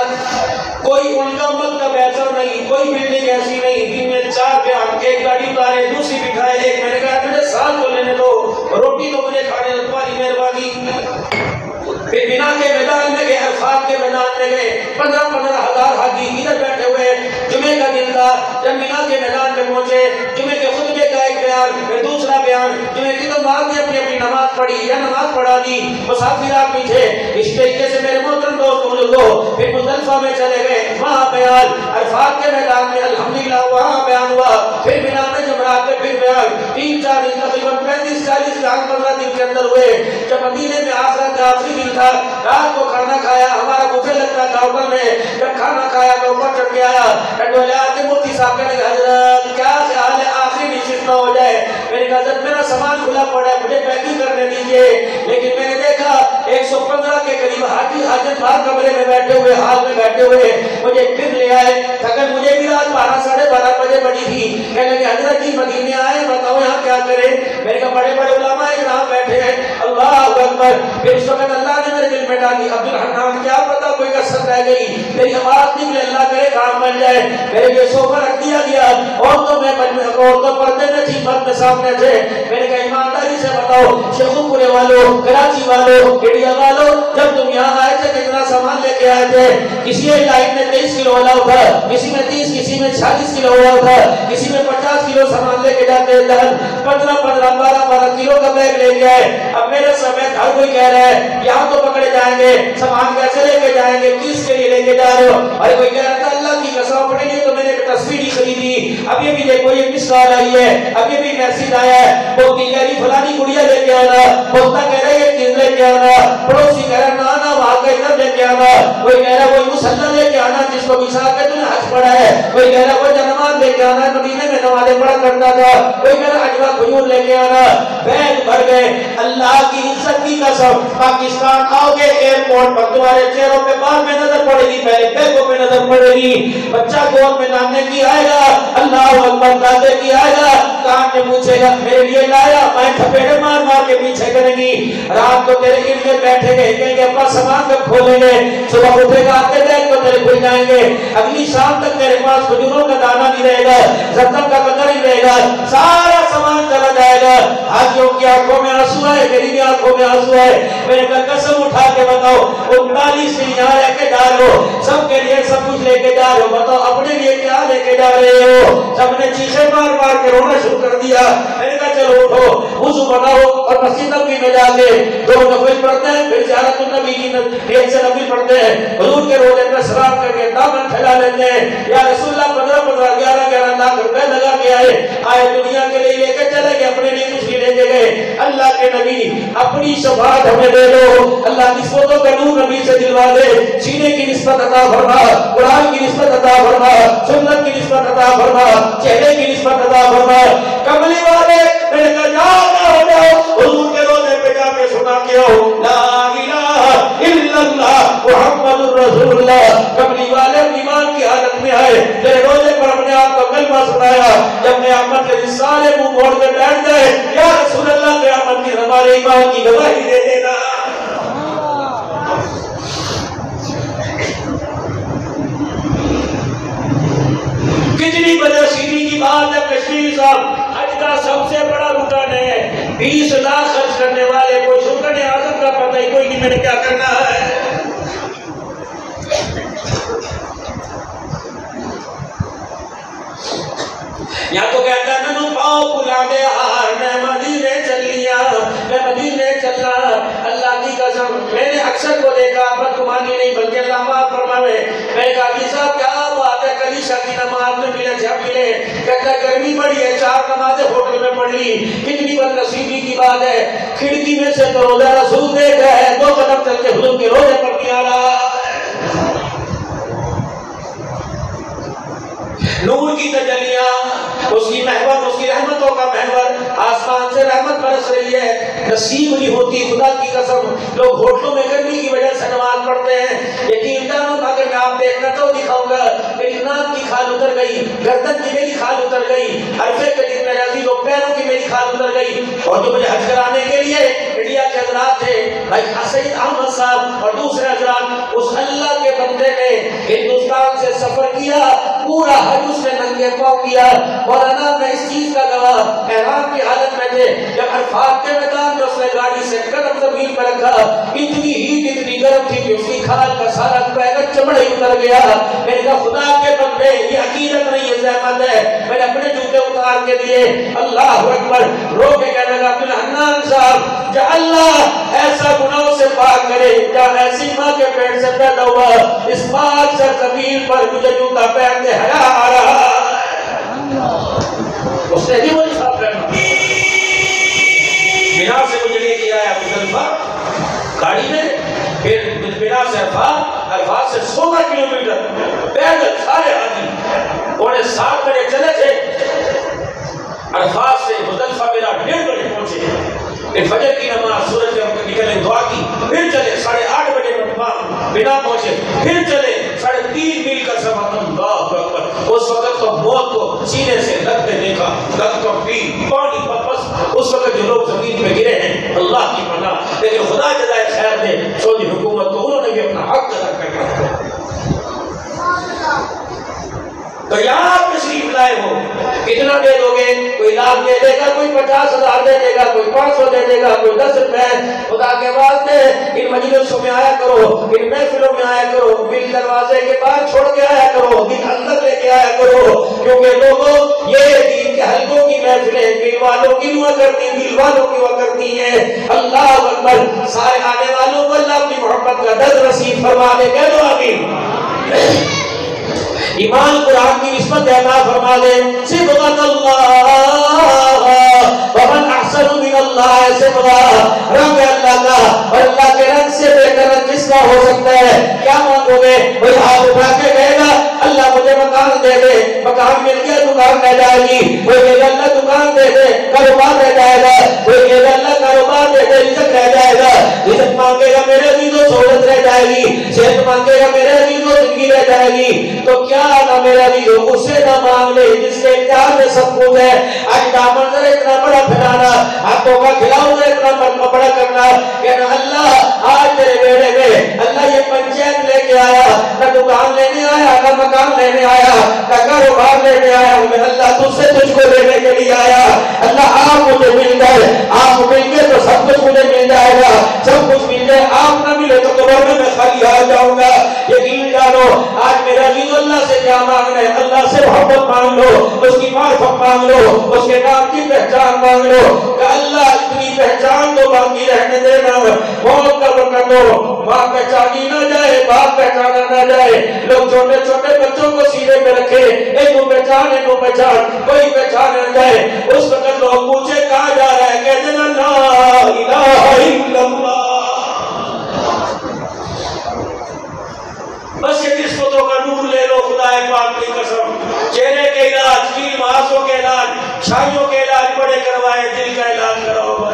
कोई उनका मकतब ऐसा नहीं, कोई बिल्डिंग ऐसी नहीं, दिन में 4 बयान, एक गाड़ी उतारे, दूसरी बिठाए, एक। मैंने कहा मुझे साथ को लेने दो, रोटी तो मुझे खाने दो, तुम्हारी मेहरबानी। फिर बिना के मैदान में गए, अरफात के मैदान में गए, 15-15 हजार हाजी इधर बैठे हुए। जुमे का दिन था, जब मिना के मैदान में पहुंचे, जुमे के खुतबे का एक बयान, फिर दूसरा बयान, जुमे की तो बाद ने अपनी अपनी नमाज पढ़ी या नमाज पढ़ा दी, मुसाफिर आदमी थे। इस तरीके से मेरे मोहतरम दोस्त बुजुर्गों, फिर मुज़दलिफा में चले गए, वहाँ बयान, अरफात के मैदान में अल्हम्दुलिल्लाह वहाँ बयान हुआ, फिर मिना में जमरात में फिर बयान। 3-4 दिन, तकरीबन 35-40 बयान 15 दिन के अंदर हुए। जब मदीने में आखिरत का आखिरी दिन था, रात को खाना खाया, हमारा बुफे लगता था होटल में। जब खाना खाया तो ऊपर चढ़ के आया, टटोले आके मुफ्ती साहब कहने लगे, हजरत क्या ख्याल है आखिरी निश्चित ना हो जाए। मैंने कहा जब मेरा सामान खुला पड़ा है, मुझे पैकिंग करने दीजिए। लेकिन मैंने देखा 115 के करीब हाजी हाजत बाहर कमरे में बैठे हुए, हाल में बैठे हुए, मुझे फिर ले आए। थकन मुझे भी रात 12-12:30 बजे बड़ी थी। कहने लगे हजरत जी मदीने आए, बताओ यहाँ क्या करें। मैंने कहा बड़े बड़े उलमा यहाँ बैठे हैं, अल्लाह अकबर। फिर इस वक्त अल्लाह ने मेरे दिल में डाली, अब्दुल हन्नान क्या पता कोई कसर रह गई, तेरी आवाज निकले, अल्लाह करे काम बन जाए। मेरे लिए सोफा रख दिया गया, और तो मैं और तो पर्दे में थी, मर्द में सामने थे। मैंने कहा ईमानदारी से बताओ शेखुपुरे वालों, कराची वालों, इंडिया वालों, जब तुम यहाँ आए थे कितना सामान लेके आए थे। किसी लाइन में 23 किलो वाला था, किसी में 30, किसी में 40 किलो वाला था, किसी में 50 किलो सामान लेके जाते थे। 15-15, 12-12 किलो का बैग ले गए। अब मेरे समय हर कोई कह रहा है यहाँ तो पकड़े जाएंगे, सामान कैसे लेके जाएंगे, किसके लिए लेके जा रहे हो। अरे कोई कह रहा था अल्लाह की कसम अपने लिए तो मैंने एक तस्वीर ही खरीदी, अब ये भी देखो ये मिस कॉल आई है, अब ये भी मैसेज आया है, वो कह रही फलानी गुड़िया लेके आना, बोलता कह रहा है ये चीज लेके आना, पड़ोसी कह रहा ना ना वहां का इधर लेके आना, कोई कह रहा वही मुसल्ला लेके आना जिसको बिछा के तूने हज पढ़ा है, कोई कह रहा वो नमाज लेके आना, मदीने में नमाजें पढ़ा करता था, कोई कह रहा अजवा खजूर लेके आना। बैग भर गए। अल्लाह की इज्जत की कसम, पाकिस्तान आओगे एयरपोर्ट पर तुम्हारे चेहरों पे बाद में नजर पड़ेगी, पहले बैगों पे नजर पड़ेगी। बच्चा गोद में नामने की आएगा, अल्लाह अकबर दादे की आएगा, कान में पूछेगा मेरे लिए लाया, मैं थपेड़े मार मार के पीछे करेंगी। रात को तेरे इर्द गिर्द बैठेंगे, कहेंगे अपना सामान कब खोलेंगे, सुबह उठेगा आते बैग तो तेरे खुल जाएंगे। अगली शाम तक तेरे पास खजूरों का दाना नहीं रहेगा, ज़मज़म का कतरा नहीं रहेगा, सारा सामान चला जाएगा। हाजियों की आंखों में आंसू है, मेरी भी आंखों में आंसू है। मेरे का कसम उठा के बताओ 39 दिन यहाँ रह के जा रहे हो, सबके लिए सब कुछ लेके जा रहे हो, बताओ अपने लिए क्या लेके जा रहे हो। सबने चीखे मार मार के रोना शुरू कर दिया। मैंने कहा चलो उठो, वुज़ू बनाओ और मस्जिद नबवी में जाके 2 नफिल पढ़ते हैं, फिर ज़ियारत नबी की ढेर से नफिल पढ़ते हैं, हुजूर के रोज़े में सलाम करके दामन फैला लेते हैं। या रसूलुल्लाह 15-15, 11-11 लाख रुपए लगा के आए दुनिया के लिए लेके चले गए, अपने लिए कुछ नहीं लेके गए। अल्लाह के नबी अपनी शफाअत हमें दे दो, अल्लाह निस्बतों का नूर नबी से दिलवा दे, सीने की निस्बत अता फरमा, कुरान की निस्बत अता फरमा, सुन्नत की निस्बत अता फरमा, चेहरे की निस्बत अता फरमा। कमली वाले मैंने कहा जाओ हो जाओ, हुजूर के रोज़े पे जाके सुना के आओ ला इलाहा इल्लल्लाह मुहम्मदुर रसूलुल्लाह। कमली वाले ईमान की हालत में आए, तेरे रोज़े पर अपने आप को कलमा सुनाया। जब क़यामत के दिन सारे मुंह मोड़ के बैठ गए, या रसूलुल्लाह क़यामत की हमारे ईमान की गवाही दे देना। कितनी बदनसीबी की बात है। कश्मीर साहब हज का सबसे बड़ा रुकान है, 20 लाख खर्च करने वाले कोई सुल्तान आजम का पता ही कोई नहीं, मैंने क्या करना है। या तो कहता ननू पाओ बुला दे हार, मैं मदीने चल लिया, मैं मदीने चलना। अल्लाह की कसम मैंने अक्सर को देखा, बदगुमानी नहीं बल्कि अल्लाह माफ फरमावे। मैंने कहा कि साहब क्या बात है, कल ईशा की नमाज में मिले जब मिले, कहता गर्मी बड़ी है, 4 नमाजें होटल में पढ़ ली। कितनी बदनसीबी की बात है, खिड़की में से तो रोज़ा रसूल देख रहा है, 2 कदम चल के हुजूर के रोज़े पर नहीं आ रहा। नूर की तजलियां, उसकी महवर, उसकी रहमतों का महवर, आसमान से रहमत बरस रही है, नसीब नहीं होती। खुदा की कसम, लोग होटलों में करने की वजह से नमाज पढ़ते हैं। यकीन जानो, अगर मैं आप देखना तो दिखाऊंगा, मेरी नाक की खाल उतर गई, गर्दन की मेरी खाल उतर गई, अरफे के दिन मेरे अजीजों पैरों की मेरी खाल उतर गई। और जो मुझे हज कराने के लिए इंडिया के हजरात थे, भाई सईद अहमद साहब और दूसरे हजरात, उस अल्लाह के बंदे ने हिंदुस्तान से सफर किया, पूरा हज उसने नंगे पांव किया। मौलाना मैं इस चीज का गवाह, एहराम की हालत में थे, जब अरफात के मैदान में उसने गाड़ी से कदम जमीन पर रखा, इतनी हीट इतनी गर्म थी कि उसकी खाल का सारा पैर चमड़े उतर गया। मैंने कहा खुदा के बंदे, ये अकीदत नहीं है, ज़हमत है। मैंने अपने जूते उतार के दिए, अल्लाह अकबर, रो के कहने लगा अब्दुल हन्नान साहब, जा अल्लाह ऐसा गुनाहों से पाक करे, जा ऐसी माँ के पेट से पैदा हुआ, इस पाक से जमीन पर मुझे जूता पहनते हया आ रहा है। उसने भी वही साफ करना। बिना से मुझे लेके आया मुजफ्फर गाड़ी में, फिर बिना से अरफात से 16 किलोमीटर पैदल सारे आदमी, उन्हें 7 बजे चले थे, अरफात से मुजफ्फर मेरा 1:30 बजे पहुंचे। फिर फजर की नमाज, सूरज जब निकले दुआ की, फिर चले 8:30 बजे बिना पहुंचे, फिर चले 3.5 मील का सफर। अल्लाह अकबर, उस वक्त तो मौत को सीने से लगते देखा, पानी बस उस वक्त जो लोग जमीन में गिरे हैं, अल्लाह की पनाह। लेकिन खुदा जज़ाए खैर दे सऊदी हुकूमत को, उन्होंने भी अपना हक अदा करना। तो यहाँ आप तशरीफ लाए हो, कितना दे दोगे? कोई लाख दे देगा, कोई 50,000 दे देगा, कोई 500 दे देगा, कोई 10 रुपए। खुदा के वास्ते इन मजलिसों में आया करो, इन महफिलों में आया करो, बिल दरवाजे के बाहर छोड़ के आया करो, बिल अंदर लेके आया करो, क्योंकि लोगों ये दीन के हल्कों की महफिलें बिल वालों की हुआ करती, दिल वालों की हुआ करती है। अल्लाह अकबर, सारे आने वालों को अल्लाह अपनी मोहब्बत का दर्द नसीब फरमा दे, कह दो आमीन। ईमान कुरान की निस्बत अता फरमा दे। सिबगतल्लाह व मन अहसनु मिनल्लाह सिबगा, रंग अल्लाह का और अल्लाह के रंग से बेहतर रंग किसका हो सकता है? क्या मांगोगे? कोई हाथ उठा के कहेगा अल्लाह मुझे मकान दे दे, मकान मिल गया, दुकान रह जाएगी। कोई कहेगा अल्लाह दुकान दे दे, कारोबार रह जाएगा। कोई कहेगा अल्लाह कारोबार दे दे, इज्जत रह जाएगा। इज्जत मांगेगा मेरे अजीजों, सहूलत रह जाएगी। सेहत मांगेगा मेरे अजीजों, जिंदगी रह जाएगी। तो क्या ना मेरा अजीजों, उससे ना मांग ले जिसके इख्तियार में सब कुछ है। आज दामन जरा इतना बड़ा फैलाना, हाथों का खिलाओ जरा इतना बड़ा करना, कहना अल्लाह आज तेरे बेड़े में अल्लाह ये पंचायत लेके आया, ना दुकान लेने आया, ना मकान लेने आया, ना कारोबार लेने आया, मैं अल्लाह तुझसे तुझको लेने के लिए आया। अल्लाह आप मुझे मिल गए, आप मिल गए तो सब कुछ मुझे मिल जाएगा। सब कुछ मिल जाए, आप ना मिले तो कब्र में मैं खाली आ जाऊंगा। यकीन जानो आज मेरा अजीज अल्लाह से क्या मांगना है? अल्लाह से मोहब्बत मांग लो, उसकी मार्फत मांग लो, उसके नाम की पहचान मांग लो। अल्लाह इतनी पहचान तो बाकी रहने देना, मौत का वक्त हो, माँ पहचानी ना जाए, बाप पहचाना ना जाए। लोग छोटे छोटे बच्चों को सीधे पे रखे, एक पहचान एक पहचान, कोई पहचान न जाए। उस वक्त लोग पूछे कहाँ जा रहा है, कहते ना ला इलाहा इल्लल्लाह। बस ये किस्मतों का नूर ले लो, खुदा पाक की कसम। चेहरे के इलाज, कील आंसू के इलाज, छाइयों के इलाज बड़े करवाए, दिल का इलाज कराओ भाई।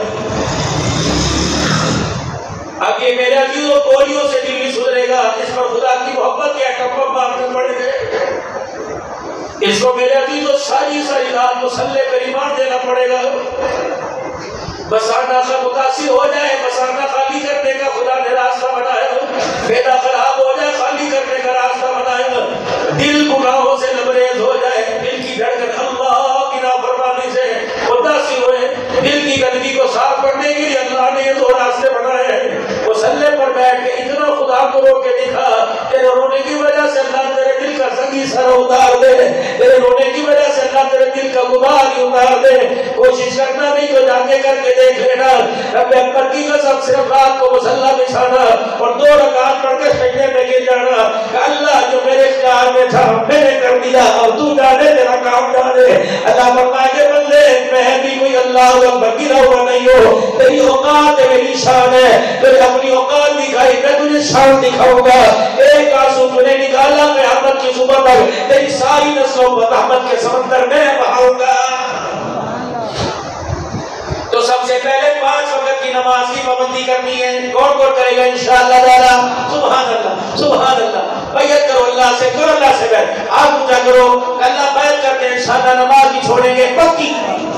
अब ये मेरे अजीजों पोलियो से दिल नहीं सुधरेगा, इस पर खुदा की मोहब्बत के टप्पा मारने पड़ेंगे। इसको मेरे अजीजों सारी सारी रात मुसल्ले पर ईमान देना पड़ेगा। बसाना सा मुतासिर हो जाए, बसाना खाली करने का खुदा ने रास्ता बनाया, बेदा खराब हो जाए, खाली करने का रास्ता बनाया। दिल गुनाहों से लबरेज हो जाए, दिल की धड़कन अल्लाह की नाफरमानी से मुतासिर हुए, दिल की गंदगी को साफ करने के लिए अल्लाह ने ये 2 रास्ते बनाए हैं। मुसल्ले पर बैठ के इतना खुदा को रो के दिखा, तेरे रोने की वजह से अल्लाह तेरे दिल का संगी सर उतार दे, तेरे रोने की वजह से अल्लाह तेरे दिल का गुबार उतार दे। कोशिश करना नहीं तो जाके करके देख लेना। रब्बे अकबर की कसम, सिर्फ रात को मुसल्ला बिछाना और 2 रकात पढ़ के सजदे में गिर जाना। अल्लाह जो मेरे इख्तियार में था मैंने कर दिया, अब तू जाने, तेरा काम जाने। अल्लाह फरमाए के बंदे, मैं भी कोई अल्लाह अकबर गिरा हुआ नहीं हो, तेरी औकात है, मेरी शान है। तेरी अपनी औकात दिखाई, मैं तुझे शान दिखाऊंगा। एक आंसू तूने निकाला, मैं अहमद की सुबह तक तेरी सारी नस्लों को अहमद के समंदर में बहाऊंगा। तो सबसे पहले 5 वक्त की नमाज नमाज की पाबंदी करनी है। कौन कौन करेगा इंशाअल्लाह ताला? सुभान अल्लाह, सुभान अल्लाह। बैत करो अल्लाह से, करो अल्लाह से बैत, आप ऊंचा करो, अल्लाह बैत करते हैं इंशाअल्लाह नमाज भी छोड़ेंगे पक्की।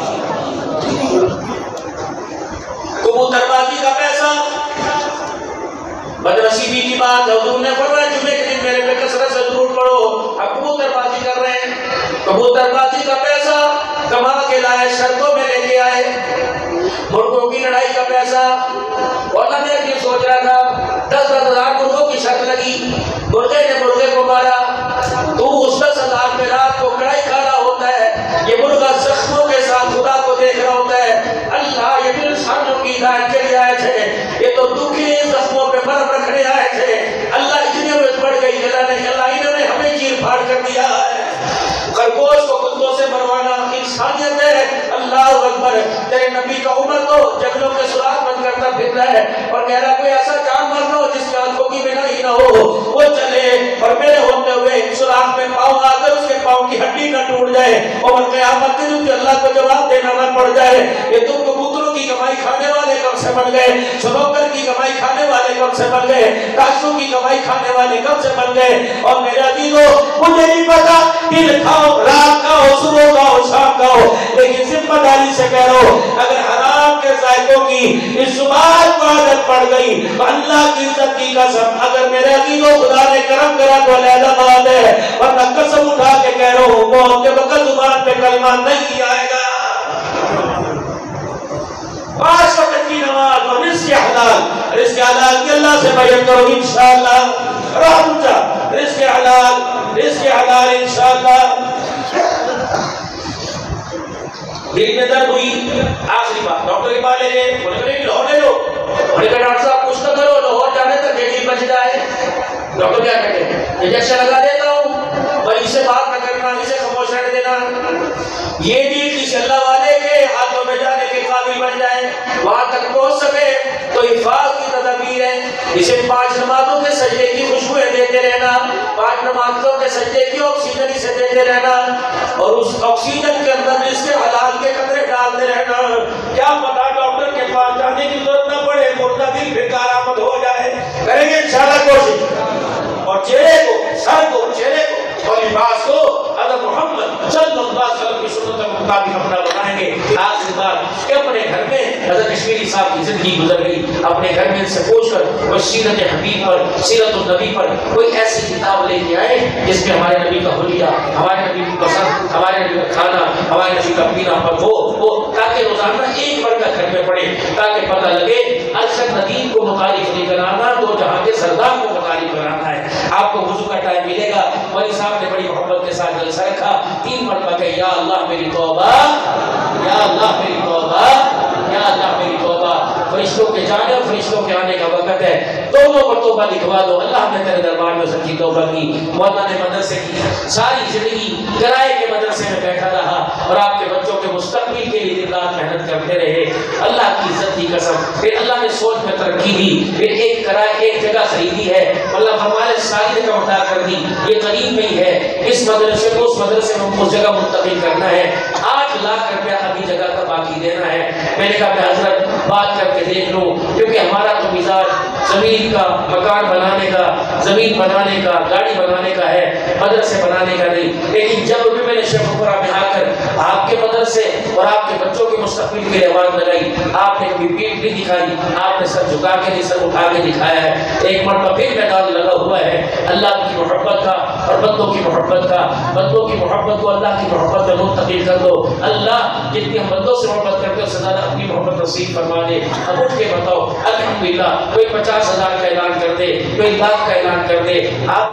कबूतरबाजी का पैसा, बदनसीबी की बात, हुजूर ने फरमाया जुमे के दिन मेरे पे कसरत से दुरूद पढ़ो। अब कबूतरबाजी कर रहे हैं, कबूतरबाजी का पैसा कमा के लाए, शर्तों में लेके आए। मुर्गों की लड़ाई का पैसा, और मैं ये सोच रहा था 10-10 हजार मुर्गों की शर्त लगी, मुर्गे ने मुर्गे को मारा, तो उस 10 हजार में रात को कड़ाई खा रहा होता है, ये मुर्गा जख्मों के साथ खुदा को देख रहा होता है। अल्लाह ये तो इंसानों की हिदायत के लिए आए थे, ये तो दुखी जख्मों पे मरहम रखने आए थे। अल्लाह इतने में बढ़ गई अल्लाह इन्होंने हमें चीर फाड़ कर दिया है। खरगोश को कुत्तों से मरवाना इंसानियत है। अल्लाह अकबर। तेरे नबी का उम्र तो जंगलों के सुराग बंद करता फिर रहा है और कह रहा कोई ऐसा जानवर ना हो जिसकी आंखों की बिना ही ना हो, वो चले और मेरे होते हुए सुराग में पाँव आकर उसके पाँव की हड्डी न टूट जाए और क़यामत के दिन अल्लाह को जवाब देना न पड़ जाए। ये तुम कबूतरों की कमाई खाने वाले कब से बन गए, सनोकर की कमाई खाने वाले कब से बन गए, ताशों की कमाई खाने वाले कब से बन गए। और मेरे अजीजों मुझे नहीं पता दिन खाओ रात खाओ सुबह खाओ शाम खाओ, लेकिन जिम्मेदारी से कह रहा हूं अगर हराम के जायकों की इस जुबान को आदत पड़ गई तो अल्लाह की इज्जत की कसम, अगर मेरे अजीजों खुदा ने करम करा तो अलहदा बात है, वरना कसम उठा के कह रहा हूं मौत के वक्त जुबान पे कलमा नहीं आएगा। 5 वक्त की नमाज और रिज़्क़ हलाल, रिज़्क़ हलाल की अल्लाह से बैत करो इंशाअल्लाह। राहुजा रिज़्क़ हलाल इंशाअल्लाह। दिल में दर्द हुई, आखिरी बात डॉक्टर के पास ले गए, बोले लाहौर ले लो, बोले डॉक्टर साहब कुछ तो करो, लाहौर जाने तक दिल बच जाए। डॉक्टर क्या कहते हैं इंजेक्शन लगा देता हूँ, पर इसे बात न करना, इसे खामोश रहने देना। ये दिल किसी अल्लाह वाले के हाथों में जाने के काबिल बन जाए, वहां तक पहुंच सके तो हिफाजत की तदबीर है। इसे 5 नमाजों के सजदे की खुशबुएं देते रहना, 5 नमाजों के सजदे की ऑक्सीजन इसे देते रहना और उस ऑक्सीजन के अंदर इसके हलाल के कतरे डालते रहना। क्या पता डॉक्टर के पास जाने की जरूरत न पड़े, मुर्दा दिल फिर कारामद हो जाए। करेंगे इंशाअल्लाह कोशिश। और चेहरे को, सर को, चेहरे को और लिबास को अगर मोहम्मद सल्लल्लाहु अलैहि वसल्लम की सुन्नत के मुताबिक अपना बनाएंगे। आखिरी बार कि अपने घर में हज़रत कश्मीरी साहब की जिंदगी गुजर गई, अपने घर में से पूछकर वो सीरत हबीब पर, सीरत नबी पर कोई ऐसी किताब लेके आए जिसमें हमारे नबी का हुलिया, हमारे नबी की पसंद, हमारे नबी का खाना, हमारे नबी का पीना पर वो ताकि रोजाना एक वर्ग घर में पड़े, ताकि पता लगे अरशद नदीम को मुतारिफ नहीं कराना तो जहाँ के सरदार को मुतारिफ कराना है। आपको वुज़ू का टाइम मिलेगा, मौलवी साहब ने बड़ी मोहब्बत के साथ जलसा रखा, 3 मरतबा कहे या अल्लाह मेरी तौबा, या अल्लाह मेरी तौबा, या अल्लाह मेरी तौबा। फरिश्तों के जाने और फरिश्तों के आने का वक्त है, दोनों पर तौबा लिखवा दो। अल्लाह ने तेरे दरबार में सच्ची तौबा की। मौलाना ने मदरसे की सारी जिंदगी किराए के मदरसे में बैठा रहा और आपके बच्चों के मुस्तकबिल के लिए दिन रात मेहनत करते रहे। अल्लाह की इज्जत की कसम, फिर अल्लाह ने सोच में तरक्की दी, फिर एक किराए एक जगह खरीदी है, अल्लाह हमारे सारी जगह अता कर दी। ये करीब में ही है, इस मदरसे को उस मदरसे में उस जगह मुंतकिल करना है। 8 लाख रुपया अभी जगह का बाकी देना है। मैंने कहा मैं हजरत बात करके देख लूँ, क्योंकि हमारा तो मिजाज जमीन का, मकान बनाने का, जमीन बनाने का, गाड़ी बनाने का है, मदरसे बनाने का नहीं। लेकिन जब भी मैंने शेखपुरा में आकर आपके मदरसे और आपके बच्चों के मुस्तकबिल के लिए आवाज लगाई, आपने कभी पीठ नहीं दिखाई, आपने सर झुका के नहीं सर उठा के दिखाया है। एक मरतबा फिर मैदान लगा हुआ है अल्लाह की मोहब्बत का और बंदों की मोहब्बत का। बंदों की मोहब्बत को अल्लाह की मोहब्बत में मुंतकिल कर दो। अल्लाह जितनी हम बंदों से मोहब्बत करते हो उससे ज़्यादा अपनी मोहब्बत नसीब फरमा दे। अब उठ के बताओ अल्हम्दुलिल्लाह, कोई 50,000 का ऐलान कर दे, कोई लाख का ऐलान कर दे। आप